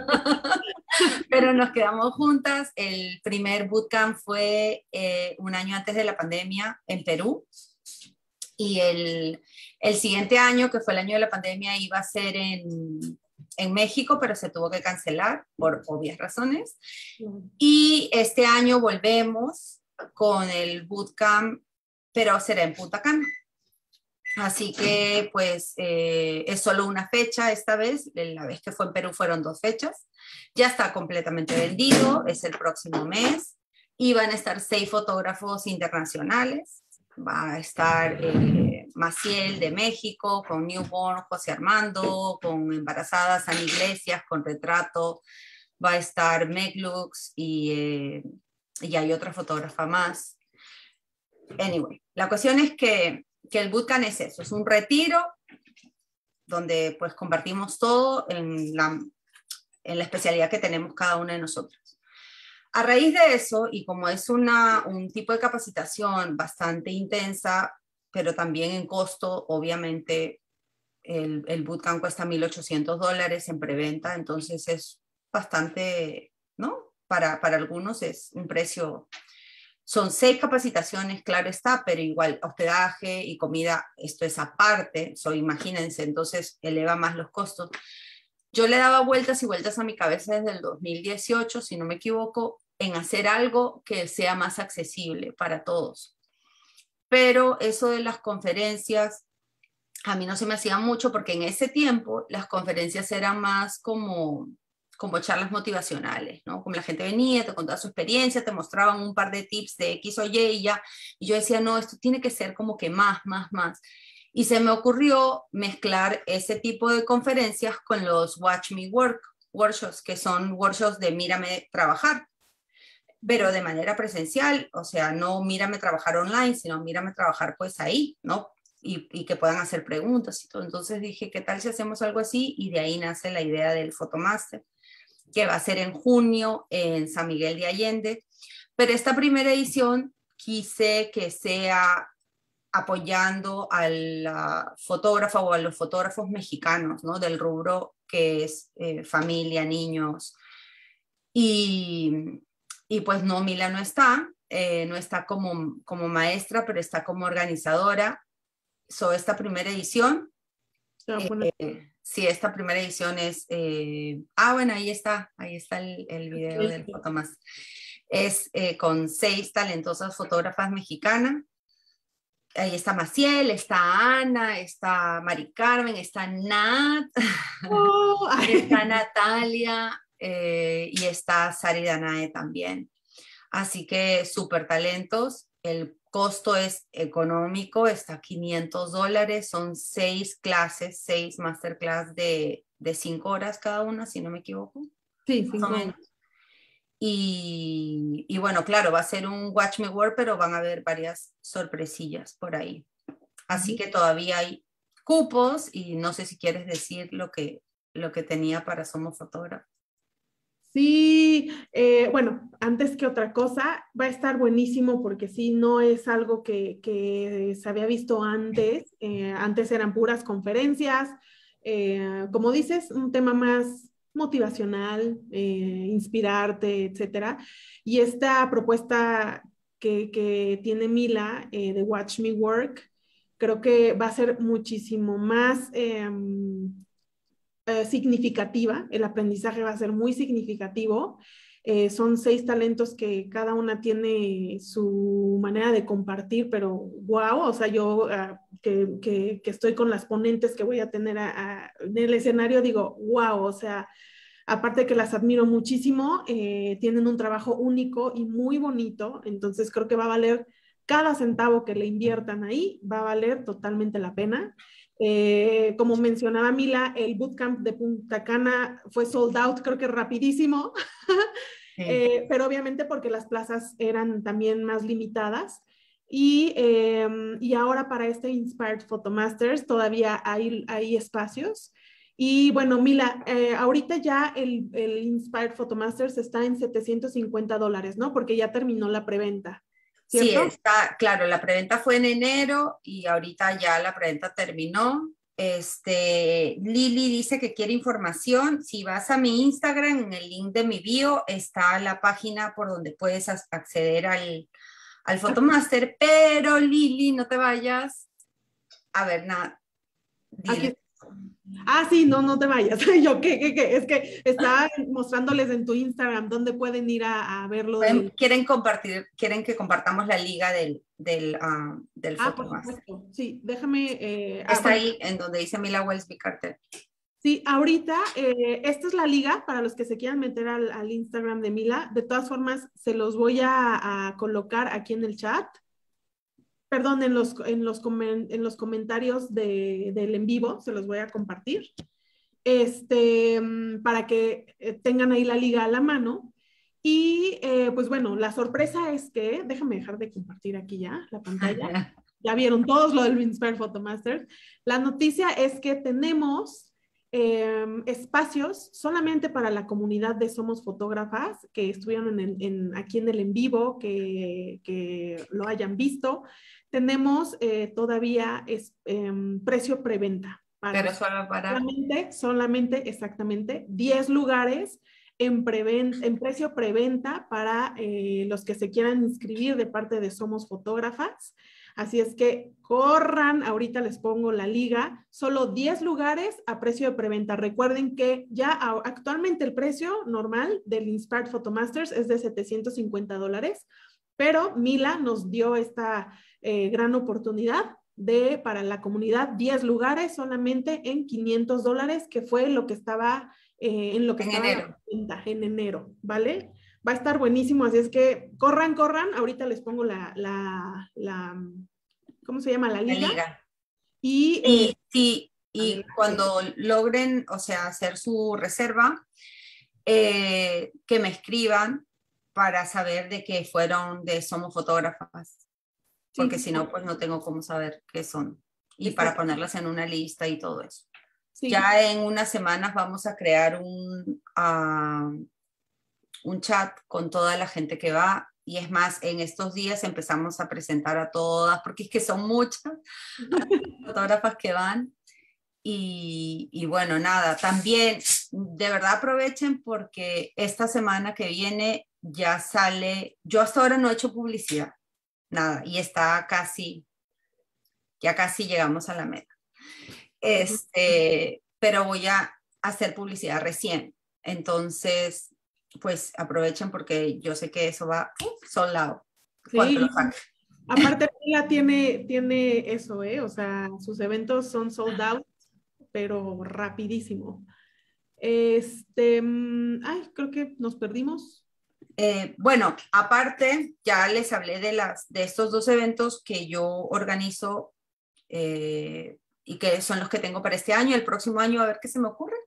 pero nos quedamos juntas. El primer bootcamp fue un año antes de la pandemia en Perú. Y el siguiente año, que fue el año de la pandemia, iba a ser en México, pero se tuvo que cancelar por obvias razones. Y este año volvemos con el bootcamp, pero será en Punta Cana. Así que pues es solo una fecha esta vez. La vez que fue en Perú fueron 2 fechas. Ya está completamente vendido, es el próximo mes. Y van a estar 6 fotógrafos internacionales. Va a estar Maciel de México, con Newborn, José Armando, con Embarazada, San Iglesias, con Retrato. Va a estar Meglux y hay otra fotógrafa más. Anyway, la cuestión es que el bootcamp es eso, es un retiro donde pues compartimos todo en la especialidad que tenemos cada una de nosotros. A raíz de eso, y como es un tipo de capacitación bastante intensa, pero también en costo, obviamente el bootcamp cuesta $1,800 en preventa, entonces es bastante, ¿no? Para algunos es un precio. Son 6 capacitaciones, claro está, pero igual hospedaje y comida, esto es aparte, imagínense, entonces eleva más los costos. Yo le daba vueltas y vueltas a mi cabeza desde el 2018, si no me equivoco, en hacer algo que sea más accesible para todos. Pero eso de las conferencias, a mí no se me hacía mucho porque en ese tiempo las conferencias eran más como como charlas motivacionales, ¿no? Como la gente venía, te contaba su experiencia, te mostraban un par de tips de X o Y y ya. Y yo decía, no, esto tiene que ser como que más, más, más. Y se me ocurrió mezclar ese tipo de conferencias con los Watch Me Work workshops, que son workshops de mírame trabajar, pero de manera presencial, o sea, no mírame trabajar online, sino mírame trabajar pues ahí, ¿no? Y que puedan hacer preguntas y todo. Entonces dije, ¿qué tal si hacemos algo así? Y de ahí nace la idea del Photomaster, que va a ser en junio en San Miguel de Allende. Pero esta primera edición quise que sea apoyando a la fotógrafa o a los fotógrafos mexicanos, ¿no? Del rubro que es familia, niños. Y, y pues no, Mila no está como maestra, pero está como organizadora. Esta primera edición, sí, esta primera edición es, bueno, ahí está el video del Fotomas. Es con 6 talentosas fotógrafas mexicanas. Ahí está Maciel, está Ana, está Mari Carmen, está Nat, está Natalia y está Sari Danae también. Así que súper talentos. El costo es económico, está $500. Son 6 clases, 6 masterclass de 5 horas cada una, si no me equivoco. Sí, 5 horas. Y bueno, claro, va a ser un Watch Me Work, pero van a haber varias sorpresillas por ahí. Así que todavía hay cupos y no sé si quieres decir lo que tenía para Somos Fotógrafos. Sí, bueno, antes que otra cosa, va a estar buenísimo porque sí, no es algo que se había visto antes. Antes eran puras conferencias, como dices, un tema más motivacional, inspirarte, etcétera. Y esta propuesta que tiene Mila de Watch Me Work, creo que va a ser muchísimo más significativa, el aprendizaje va a ser muy significativo. Son 6 talentos que cada una tiene su manera de compartir, pero wow, o sea, yo que estoy con las ponentes que voy a tener en el escenario, digo, wow, o sea, aparte de que las admiro muchísimo, tienen un trabajo único y muy bonito, entonces creo que va a valer cada centavo que le inviertan ahí, va a valer totalmente la pena. Como mencionaba Mila, el bootcamp de Punta Cana fue sold out, creo que rapidísimo, sí. Pero obviamente porque las plazas eran también más limitadas. Y ahora para este Inspired Photomasters todavía hay espacios. Y bueno, Mila, ahorita ya el Inspired Photomasters está en $750, ¿no? Porque ya terminó la preventa. ¿Cierto? Sí, está, claro, la preventa fue en enero y ahorita ya la preventa terminó. Lili dice que quiere información. Si vas a mi Instagram, en el link de mi bio, está la página por donde puedes acceder al Photomaster, pero Lili, no te vayas. A ver, nada. Dile. Sí, no te vayas. Yo, ¿qué? Es que estaba mostrándoles en tu Instagram dónde pueden ir a verlo. Quieren que compartamos la liga del Photomaster. Sí, déjame. Está ahí en donde dice Mila Welsby Carter. Sí, ahorita esta es la liga para los que se quieran meter al Instagram de Mila. De todas formas, se los voy a colocar aquí en el chat. Perdón, en los comentarios del en vivo, se los voy a compartir. Para que tengan ahí la liga a la mano. Y pues bueno, la sorpresa es que, déjame dejar de compartir aquí ya la pantalla. Ya vieron todos lo del Inspire Photomasters. La noticia es que tenemos espacios solamente para la comunidad de Somos Fotógrafas que estuvieron aquí en el en vivo, que lo hayan visto. Tenemos todavía precio preventa. Pero solo para... Solamente, exactamente, 10 lugares en precio preventa para los que se quieran inscribir de parte de Somos Fotógrafas. Así es que corran, ahorita les pongo la liga, solo 10 lugares a precio de preventa. Recuerden que ya actualmente el precio normal del Inspired Photomasters es de $750, pero Mila nos dio esta gran oportunidad para la comunidad, 10 lugares solamente en $500, que fue lo que estaba en lo que En estaba enero. a la venta en enero, ¿vale? Va a estar buenísimo, así es que corran, ahorita les pongo ¿cómo se llama? La La liga. liga. Y Sí, y adelante. cuando logren, o sea, hacer su reserva, que me escriban para saber de que fueron de Somos Fotógrafas, porque Sí, si no, pues no tengo cómo saber qué son, y para exacto. ponerlas en una lista y todo eso. Sí. Ya en unas semanas vamos a crear un chat con toda la gente que va, y es más, en estos días empezamos a presentar a todas, porque es que son muchas fotógrafas que van. Y bueno, nada, también de verdad aprovechen porque esta semana que viene ya sale, yo hasta ahora no he hecho publicidad, nada, y está ya casi llegamos a la meta. Pero voy a hacer publicidad recién, entonces pues aprovechen porque yo sé que eso va sold out cuando lo Sí, saque. aparte ella tiene eso, o sea, sus eventos son sold out, pero rapidísimo. Ay, creo que nos perdimos. Bueno, aparte, ya les hablé de estos dos eventos que yo organizo y que son los que tengo para este año. El próximo año, a ver qué se me ocurre.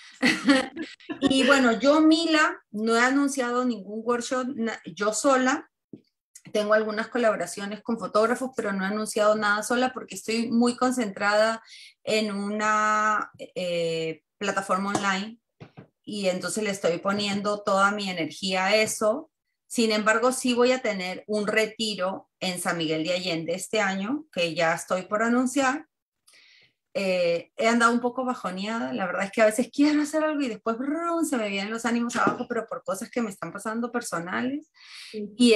Y bueno, yo, Mila, no he anunciado ningún workshop yo sola. Tengo algunas colaboraciones con fotógrafos, pero no he anunciado nada sola porque estoy muy concentrada en una plataforma online y entonces le estoy poniendo toda mi energía a eso. Sin embargo, sí voy a tener un retiro en San Miguel de Allende este año, que ya estoy por anunciar. He andado un poco bajoneada, la verdad es que a veces quiero hacer algo y después brum, se me vienen los ánimos abajo, pero por cosas que me están pasando personales. Sí. Y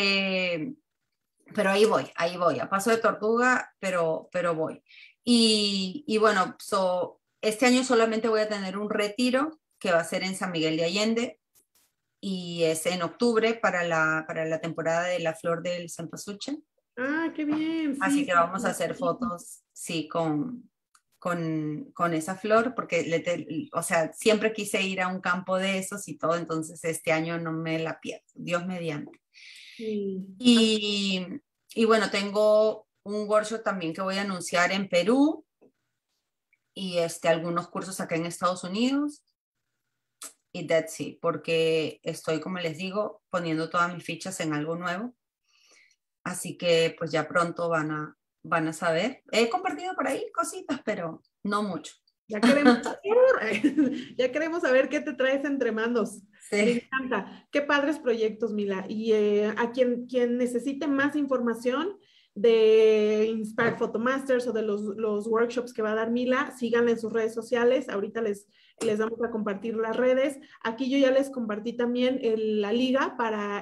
pero ahí voy, a paso de tortuga, pero voy. Y bueno, este año solamente voy a tener un retiro que va a ser en San Miguel de Allende y es en octubre para la temporada de la flor del cempasúchil. Ah, qué bien, Así sí. que vamos a hacer fotos, sí, con esa flor, porque o sea, siempre quise ir a un campo de esos y todo, entonces este año no me la pierdo, Dios mediante. Sí. Y bueno, tengo un workshop también que voy a anunciar en Perú y algunos cursos acá en Estados Unidos. Y that's it, porque estoy, como les digo, poniendo todas mis fichas en algo nuevo. Así que pues ya pronto van a saber. He compartido por ahí cositas, pero no mucho. Ya queremos saber, ya queremos saber qué te traes entre manos. Me Sí. encanta. Qué padres proyectos, Mila. Y a quien necesite más información de Inspired Photomasters o de los workshops que va a dar Mila, síganla en sus redes sociales. Ahorita les vamos a compartir las redes. Aquí yo ya les compartí también la liga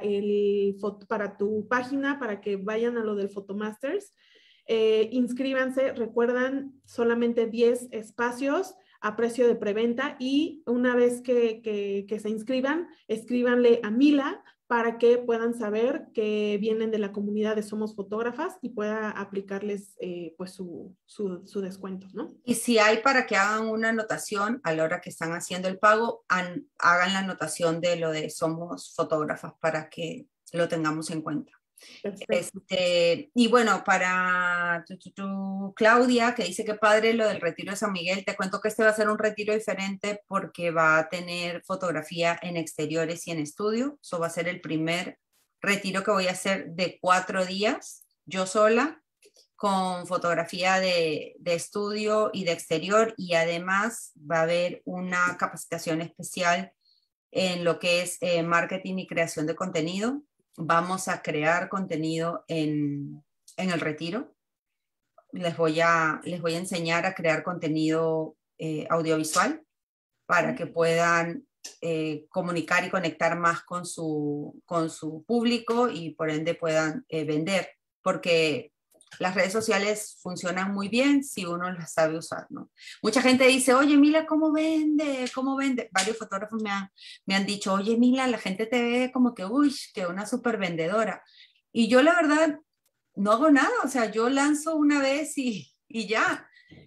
para tu página, para que vayan a lo del Photomasters. Inscríbanse, recuerdan, solamente 10 espacios a precio de preventa y una vez que se inscriban, escríbanle a Mila para que puedan saber que vienen de la comunidad de Somos Fotógrafas y pueda aplicarles pues su descuento, ¿no? Y si hay para que hagan una anotación a la hora que están haciendo el pago, hagan la anotación de lo de Somos Fotógrafas para que lo tengamos en cuenta. Perfecto. Y bueno, para Claudia, que dice que padre lo del retiro de San Miguel, te cuento que este va a ser un retiro diferente porque va a tener fotografía en exteriores y en estudio. Eso va a ser el primer retiro que voy a hacer de 4 días, yo sola, con fotografía de estudio y de exterior, y además va a haber una capacitación especial en lo que es marketing y creación de contenido. Vamos a crear contenido en el retiro. Les voy a enseñar a crear contenido audiovisual para que puedan comunicar y conectar más con su público y por ende puedan vender, porque las redes sociales funcionan muy bien si uno las sabe usar, ¿no? Mucha gente dice, oye, Mila, ¿cómo vende? ¿Cómo vende? Varios fotógrafos me han dicho, oye, Mila, la gente te ve como que, uy, que una súper vendedora. Y yo la verdad no hago nada, o sea, yo lanzo una vez y ya.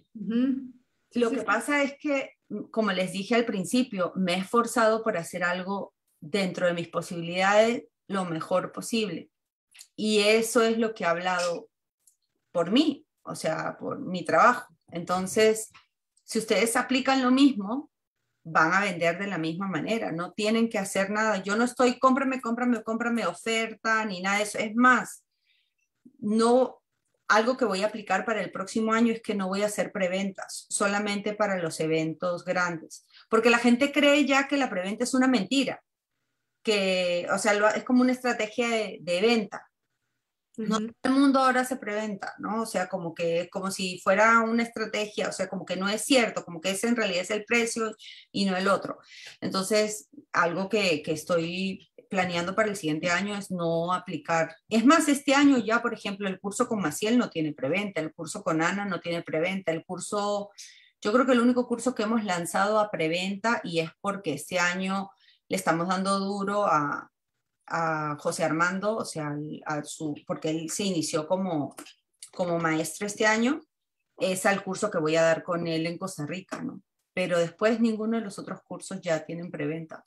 Sí, Lo sí, que sí. pasa es que, como les dije al principio, me he esforzado por hacer algo dentro de mis posibilidades lo mejor posible. Y eso es lo que ha hablado por mí, o sea, por mi trabajo. Entonces, si ustedes aplican lo mismo, van a vender de la misma manera, no tienen que hacer nada. Yo no estoy, cómprame oferta, ni nada de eso. Es más, no, algo que voy a aplicar para el próximo año es que no voy a hacer preventas, solamente para los eventos grandes, porque la gente cree ya que la preventa es una mentira, que, o sea, es como una estrategia de venta. No todo el mundo ahora se preventa, ¿no? O sea, como si fuera una estrategia, o sea, como que no es cierto, como que ese en realidad es el precio y no el otro. Entonces, algo que estoy planeando para el siguiente año es no aplicar. Es más, este año ya, por ejemplo, el curso con Maciel no tiene preventa, el curso con Ana no tiene preventa, el curso, yo creo que el único curso que hemos lanzado a preventa y es porque este año le estamos dando duro a José Armando, o sea, porque él se inició como maestro este año, es al curso que voy a dar con él en Costa Rica, ¿no? Pero después ninguno de los otros cursos ya tienen preventa,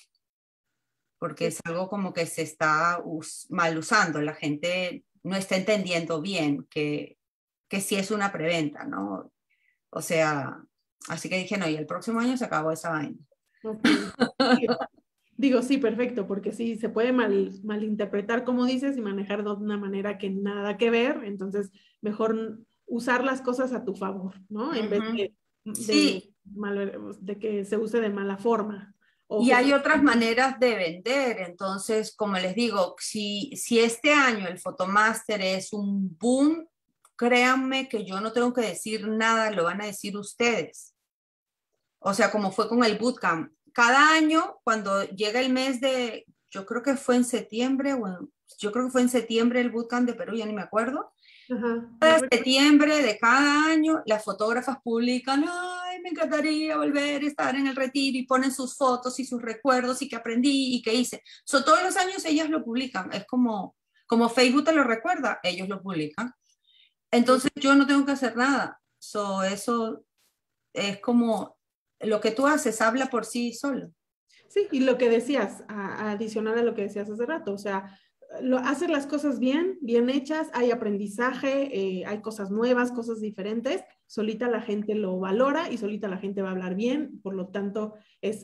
porque es algo como que se está mal usando, la gente no está entendiendo bien que sí es una preventa, ¿no? O sea, así que dije, no, y el próximo año se acabó esa vaina. Ok. Digo, sí, perfecto, porque sí, se puede malinterpretar, como dices, y manejar de una manera que nada que ver, entonces mejor usar las cosas a tu favor, ¿no? En vez Ujú. de, Sí, de que se use de mala forma. O y que hay otras maneras de vender. Entonces, como les digo, si este año el Photomaster es un boom, créanme que yo no tengo que decir nada, lo van a decir ustedes. O sea, como fue con el bootcamp. Cada año, cuando llega el mes de, yo creo que fue en septiembre, bueno, yo creo que fue en septiembre el bootcamp de Perú, ya ni me acuerdo. ajá, no recuerdo. Septiembre de cada año, las fotógrafas publican, ay, me encantaría volver a estar en el retiro y ponen sus fotos y sus recuerdos y que aprendí y que hice. Todos los años ellas lo publican, es como Facebook te lo recuerda, ellos lo publican. Entonces yo no tengo que hacer nada. Eso es como lo que tú haces, habla por sí solo. Sí, y lo que decías, adicional a lo que decías hace rato, o sea, hacer las cosas bien, bien hechas, hay aprendizaje, hay cosas nuevas, cosas diferentes, solita la gente lo valora y solita la gente va a hablar bien, por lo tanto es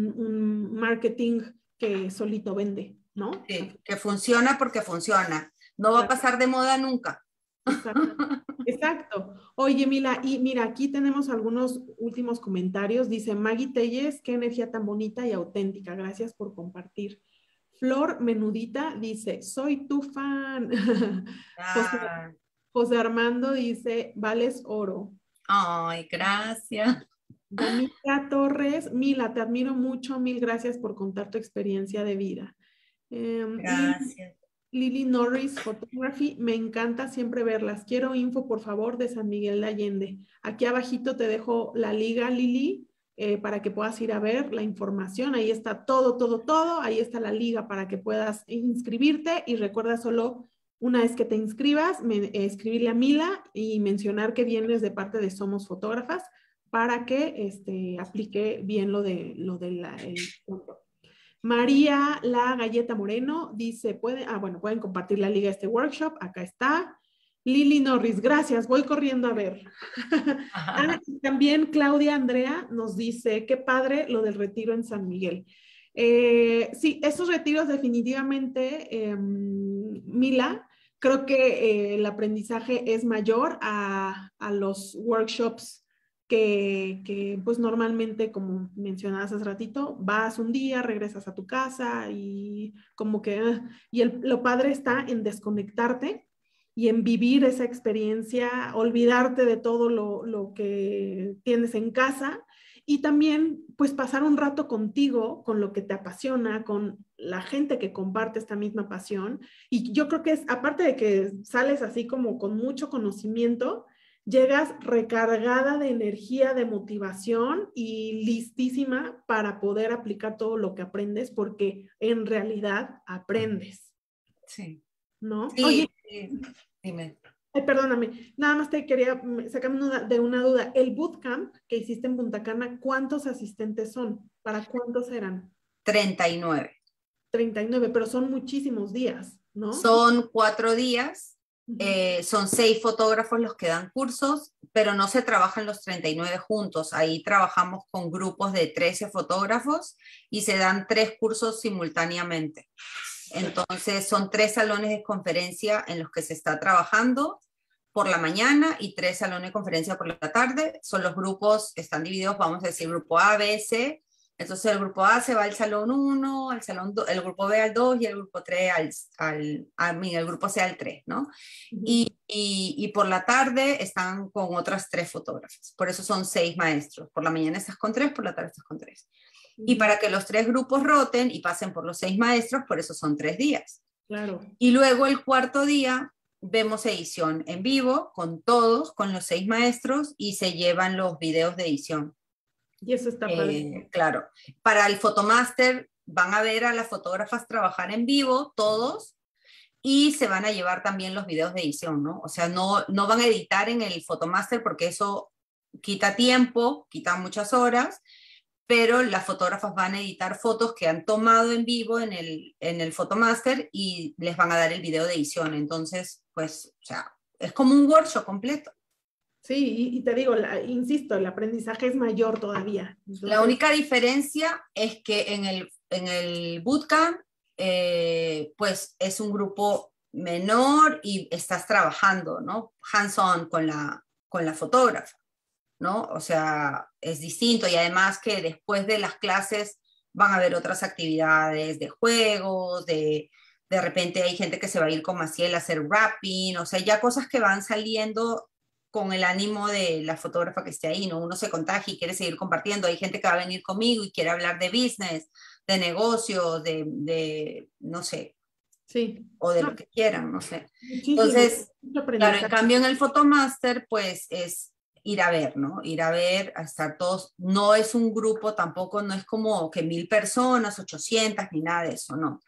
un marketing que solito vende, ¿no? Sí, que funciona porque funciona. No va a pasar de moda nunca. Exacto. Exacto. Oye, Mila, y mira, aquí tenemos algunos últimos comentarios. Dice Maggie Telles, qué energía tan bonita y auténtica. Gracias por compartir. Flor Menudita dice, soy tu fan. José, Ah, José Armando dice, vales oro. ay, gracias. Danica Torres, Mila, te admiro mucho. Mil gracias por contar tu experiencia de vida. Gracias. Lily Norris Photography, me encanta siempre verlas. Quiero info, por favor, de San Miguel de Allende. Aquí abajito te dejo la liga, Lili, para que puedas ir a ver la información. Ahí está todo, todo, todo. Ahí está la liga para que puedas inscribirte y recuerda solo una vez que te inscribas, escribirle a Mila y mencionar que vienes de parte de Somos Fotógrafas para que aplique bien el punto. María La Galleta Moreno dice, pueden compartir la liga de este workshop, acá está. Lili Norris, gracias, voy corriendo a ver. Y también Claudia Andrea nos dice, qué padre lo del retiro en San Miguel. Sí, esos retiros definitivamente, Mila, creo que el aprendizaje es mayor a los workshops pues normalmente, como mencionabas hace ratito, vas un día, regresas a tu casa y como que, lo padre está en desconectarte y en vivir esa experiencia, olvidarte de todo lo que tienes en casa y también pues pasar un rato contigo, con lo que te apasiona, con la gente que comparte esta misma pasión. Y yo creo que es, aparte de que sales así como con mucho conocimiento, llegas recargada de energía, de motivación y listísima para poder aplicar todo lo que aprendes porque en realidad aprendes, Sí. ¿no? Oye, Sí, sí. Dime. Ay, perdóname, nada más te quería sacarme de una duda. El bootcamp que hiciste en Punta Cana, ¿cuántos asistentes son? ¿Para cuántos eran? 39. 39, pero son muchísimos días, ¿no? Son 4 días, Ujú. son 6 fotógrafos los que dan cursos, pero no se trabajan los 39 juntos. Ahí trabajamos con grupos de 13 fotógrafos y se dan 3 cursos simultáneamente. Entonces son 3 salones de conferencia en los que se está trabajando por la mañana y 3 salones de conferencia por la tarde. Son los grupos, están divididos, vamos a decir, grupo A, B, C. Entonces el grupo A se va al salón 1, al salón el grupo B al 2 y el grupo 3 el grupo C al 3, ¿no? Ujú. Y por la tarde están con otras 3 fotógrafas. Por eso son 6 maestros. Por la mañana estás con 3, por la tarde estás con 3. Y Ujú. para que los 3 grupos roten y pasen por los 6 maestros, por eso son 3 días. Claro. Y luego el cuarto día vemos edición en vivo con todos, con los 6 maestros y se llevan los videos de edición. Y eso está padre. Claro, para el Photomaster van a ver a las fotógrafas trabajar en vivo, todos, y se van a llevar también los videos de edición, ¿no? O sea, no van a editar en el Photomaster porque eso quita tiempo, quita muchas horas, pero las fotógrafas van a editar fotos que han tomado en vivo en el Photomaster y les van a dar el video de edición. Entonces, pues, o sea, es como un workshop completo. Sí, y te digo, insisto, el aprendizaje es mayor todavía. La Entonces, única diferencia es que en el bootcamp, pues es un grupo menor y estás trabajando, ¿no? Hands-on con la fotógrafa, ¿no? O sea, es distinto y además que después de las clases van a haber otras actividades de juegos, de repente hay gente que se va a ir con Maciel a hacer rapping, o sea, ya cosas que van saliendo con el ánimo de la fotógrafa que esté ahí, ¿no? Uno se contagia y quiere seguir compartiendo. Hay gente que va a venir conmigo y quiere hablar de business, de negocios, de no sé, sí, o de lo no, que quieran, no sé. muchísimo, Entonces, mucho claro, en aprendizaje. cambio en el Photomaster, pues es ir a ver, ¿no? Ir a ver, a estar todos, no es un grupo tampoco, no es como que 1000 personas, 800, ni nada de eso, no.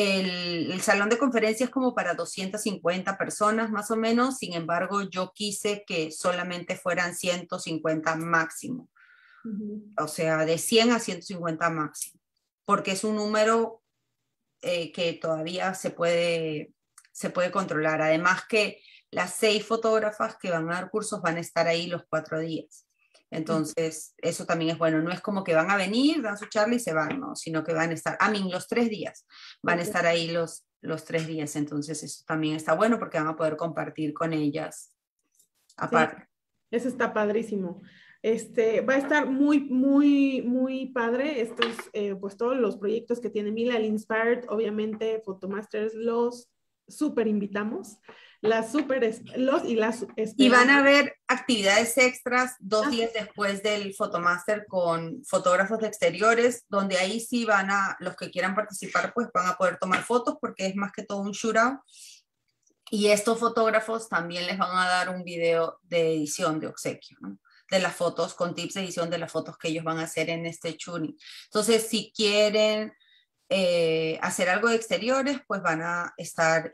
El salón de conferencias es como para 250 personas más o menos, sin embargo, yo quise que solamente fueran 150 máximo, Ujú. o sea, de 100 a 150 máximo, porque es un número que todavía se puede controlar. Además que las 6 fotógrafas que van a dar cursos van a estar ahí los 4 días. Entonces, eso también es bueno. No es como que van a venir, dan su charla y se van, ¿no? Sino que van a estar, los 3 días. Van a Ok. estar ahí los 3 días. Entonces, eso también está bueno porque van a poder compartir con ellas Sí, aparte. eso está padrísimo. Va a estar muy, muy, muy padre. Estos, pues todos los proyectos que tiene Mila, el Inspired, obviamente, Photomasters, los super invitamos. Las super, los y las Y van esperamos. a haber actividades extras 2 días Ah, después del Photomaster con fotógrafos de exteriores, donde ahí sí los que quieran participar, pues van a poder tomar fotos porque es más que todo un shootout. Y estos fotógrafos también les van a dar un video de edición de obsequio, ¿no? De las fotos, con tips de edición de las fotos que ellos van a hacer en este shooting. Entonces, si quieren hacer algo de exteriores, pues van a estar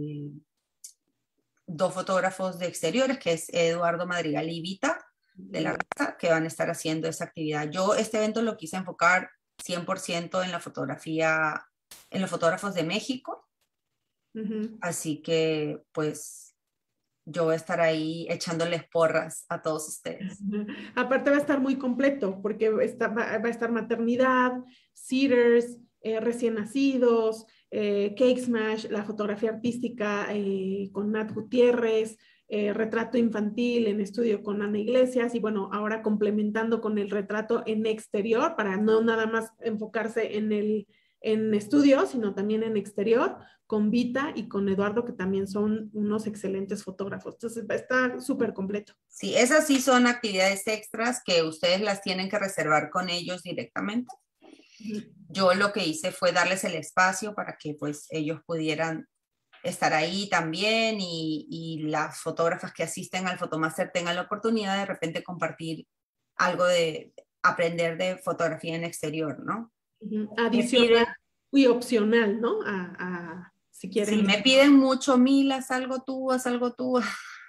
2 fotógrafos de exteriores, que es Eduardo Madrigal y Vita de la Raza, que van a estar haciendo esa actividad. Yo este evento lo quise enfocar 100% en la fotografía, en los fotógrafos de México, ujú. así que pues yo voy a estar ahí echándoles porras a todos ustedes. Aparte va a estar muy completo porque va a estar maternidad, Seeders, recién nacidos, Cake Smash, la fotografía artística con Nat Gutiérrez, retrato infantil en estudio con Ana Iglesias y bueno, ahora complementando con el retrato en exterior para no nada más enfocarse en estudio, sino también en exterior, con Vita y con Eduardo, que también son unos excelentes fotógrafos. Entonces, está súper completo. Sí, esas sí son actividades extras que ustedes las tienen que reservar con ellos directamente. Yo lo que hice fue darles el espacio para que pues ellos pudieran estar ahí también y las fotógrafas que asisten al Photomaster tengan la oportunidad de repente compartir algo de aprender de fotografía en exterior, ¿no? Me Adicional piden, y opcional, ¿no? Si sí, quieren. me piden mucho, Mila, haz algo tú, haz algo tú.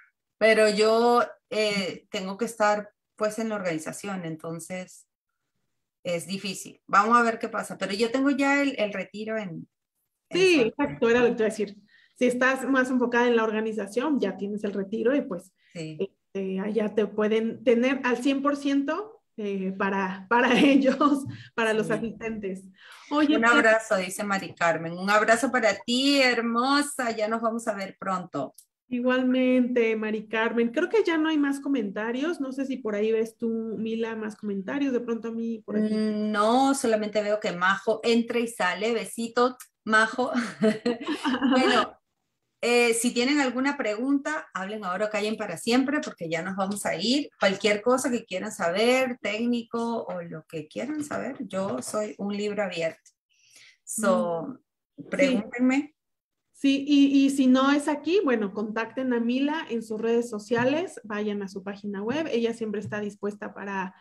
pero yo tengo que estar pues en la organización, entonces es difícil. Vamos a ver qué pasa, pero yo tengo ya el retiro en Sí, San exacto, era lo que te iba a decir. Si estás más enfocada en la organización, ya tienes el retiro y pues Sí. allá te pueden tener al 100% para ellos, para los Sí. asistentes. Oye, Un abrazo, dice Mari Carmen. Un abrazo para ti, hermosa. Ya nos vamos a ver pronto. igualmente, Mari Carmen. Creo que ya no hay más comentarios. No sé si por ahí ves tú, Mila, más comentarios. De pronto a mí por aquí. No, solamente veo que Majo entra y sale. Besitos, Majo. Bueno, si tienen alguna pregunta, hablen ahora o callen para siempre, porque ya nos vamos a ir. Cualquier cosa que quieran saber, técnico o lo que quieran saber, yo soy un libro abierto. So, Sí, pregúntenme. sí, y si no es aquí, bueno, contacten a Mila en sus redes sociales, vayan a su página web, ella siempre está dispuesta para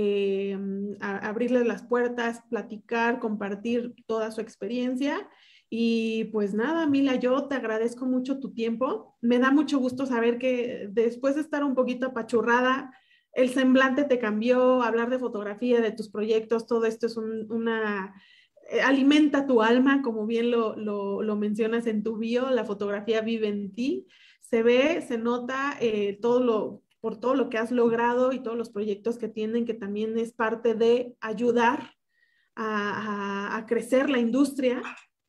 abrirles las puertas, platicar, compartir toda su experiencia. Y pues nada, Mila, yo te agradezco mucho tu tiempo. Me da mucho gusto saber que después de estar un poquito apachurrada, el semblante te cambió, hablar de fotografía, de tus proyectos, todo esto es una alimenta tu alma, como bien lo mencionas en tu bio, la fotografía vive en ti, se ve, se nota por todo lo que has logrado y todos los proyectos que tienen, que también es parte de ayudar a crecer la industria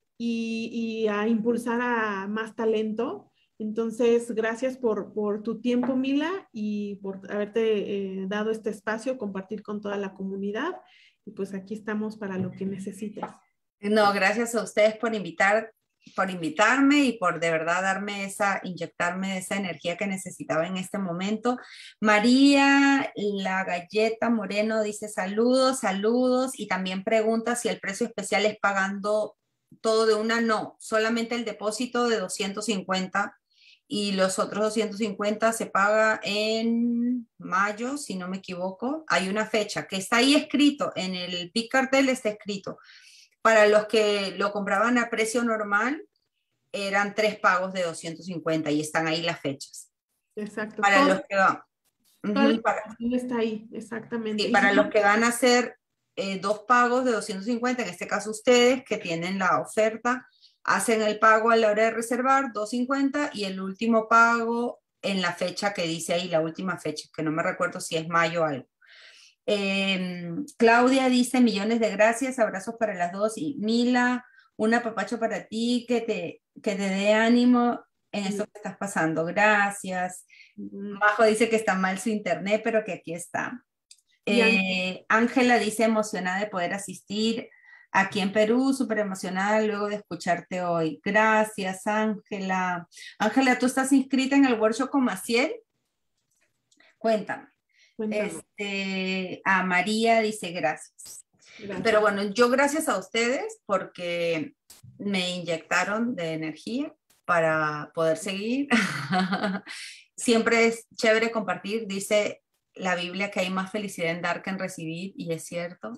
y a impulsar a más talento. Entonces, gracias por tu tiempo, Mila, y por haberte dado este espacio, compartir con toda la comunidad. Y pues aquí estamos para lo que necesites. No, gracias a ustedes por invitarme y por de verdad inyectarme esa energía que necesitaba en este momento. María La Galleta Moreno dice saludos, saludos, y también pregunta si el precio especial es pagando todo de una. No, solamente el depósito de 250 y los otros 250 se paga en mayo, si no me equivoco. Hay una fecha que está ahí escrito, en el Big Cartel está escrito. Para los que lo compraban a precio normal, eran 3 pagos de 250 y están ahí las fechas. Exacto. Para los que van, Toda la para, información está ahí, exactamente. sí, Y si para los no, que van a hacer 2 pagos de 250, en este caso ustedes que tienen la oferta, hacen el pago a la hora de reservar, 250, y el último pago en la fecha que dice ahí, la última fecha, que no me recuerdo si es mayo o algo. Claudia dice millones de gracias, abrazos para las dos, y Mila, un apapacho para ti, que te dé ánimo en esto que estás pasando, gracias. Majo dice que está mal su internet, pero que aquí está. Ángela dice emocionada de poder asistir aquí en Perú, súper emocionada luego de escucharte hoy. Gracias, Ángela. Ángela, ¿tú estás inscrita en el workshop con Maciel? Cuéntame. cuéntanos. A María dice gracias. Gracias. Pero bueno, yo gracias a ustedes porque me inyectaron de energía para poder seguir. Siempre es chévere compartir, dice la Biblia que hay más felicidad en dar que en recibir, y es cierto.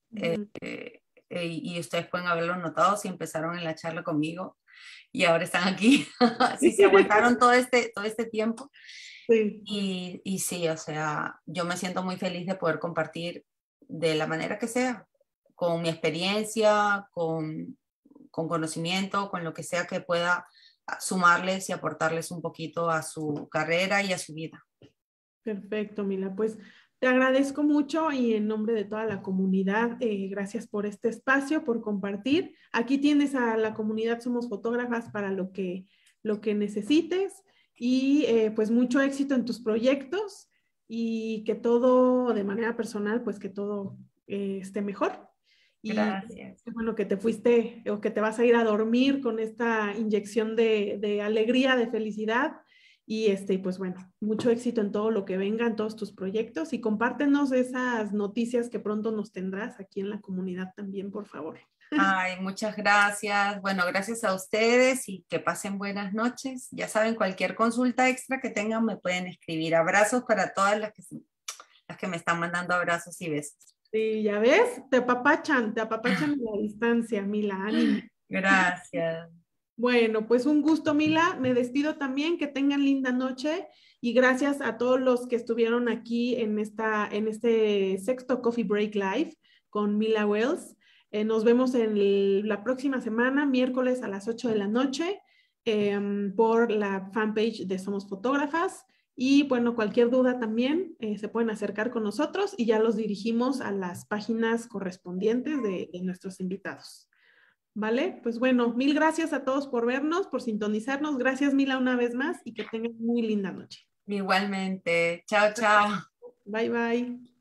Y ustedes pueden haberlo notado si empezaron en la charla conmigo y ahora están aquí, si se aguantaron todo este tiempo. Sí. Y sí, o sea, yo me siento muy feliz de poder compartir de la manera que sea, con mi experiencia, con conocimiento, con lo que sea que pueda sumarles y aportarles un poquito a su carrera y a su vida. Perfecto, Mila. Pues te agradezco mucho y en nombre de toda la comunidad, gracias por este espacio, por compartir. Aquí tienes a la comunidad Somos Fotógrafas para lo que necesites y pues mucho éxito en tus proyectos y que todo de manera personal, pues que todo esté mejor. Y Gracias. qué bueno que te fuiste o que te vas a ir a dormir con esta inyección de alegría, de felicidad. Y pues bueno, mucho éxito en todo lo que venga, en todos tus proyectos y compártenos esas noticias que pronto nos tendrás aquí en la comunidad también, por favor. Ay, muchas gracias. Bueno, gracias a ustedes y que pasen buenas noches. Ya saben, cualquier consulta extra que tengan me pueden escribir. Abrazos para todas las que me están mandando abrazos y besos. Sí, ya ves, te apapachan a la distancia, Mila, ánimo. Gracias. Bueno, pues un gusto, Mila. Me despido también, que tengan linda noche Y gracias a todos los que estuvieron aquí en este sexto Coffee Break Live con Mila Wells. Nos vemos en la próxima semana, miércoles a las 8 de la noche, por la fanpage de Somos Fotógrafas. Y bueno, cualquier duda también se pueden acercar con nosotros y ya los dirigimos a las páginas correspondientes de nuestros invitados. ¿Vale? Pues bueno, mil gracias a todos por vernos, por sintonizarnos. Gracias, Mila, una vez más y que tengan muy linda noche. Igualmente. Chao, chao. Bye, bye.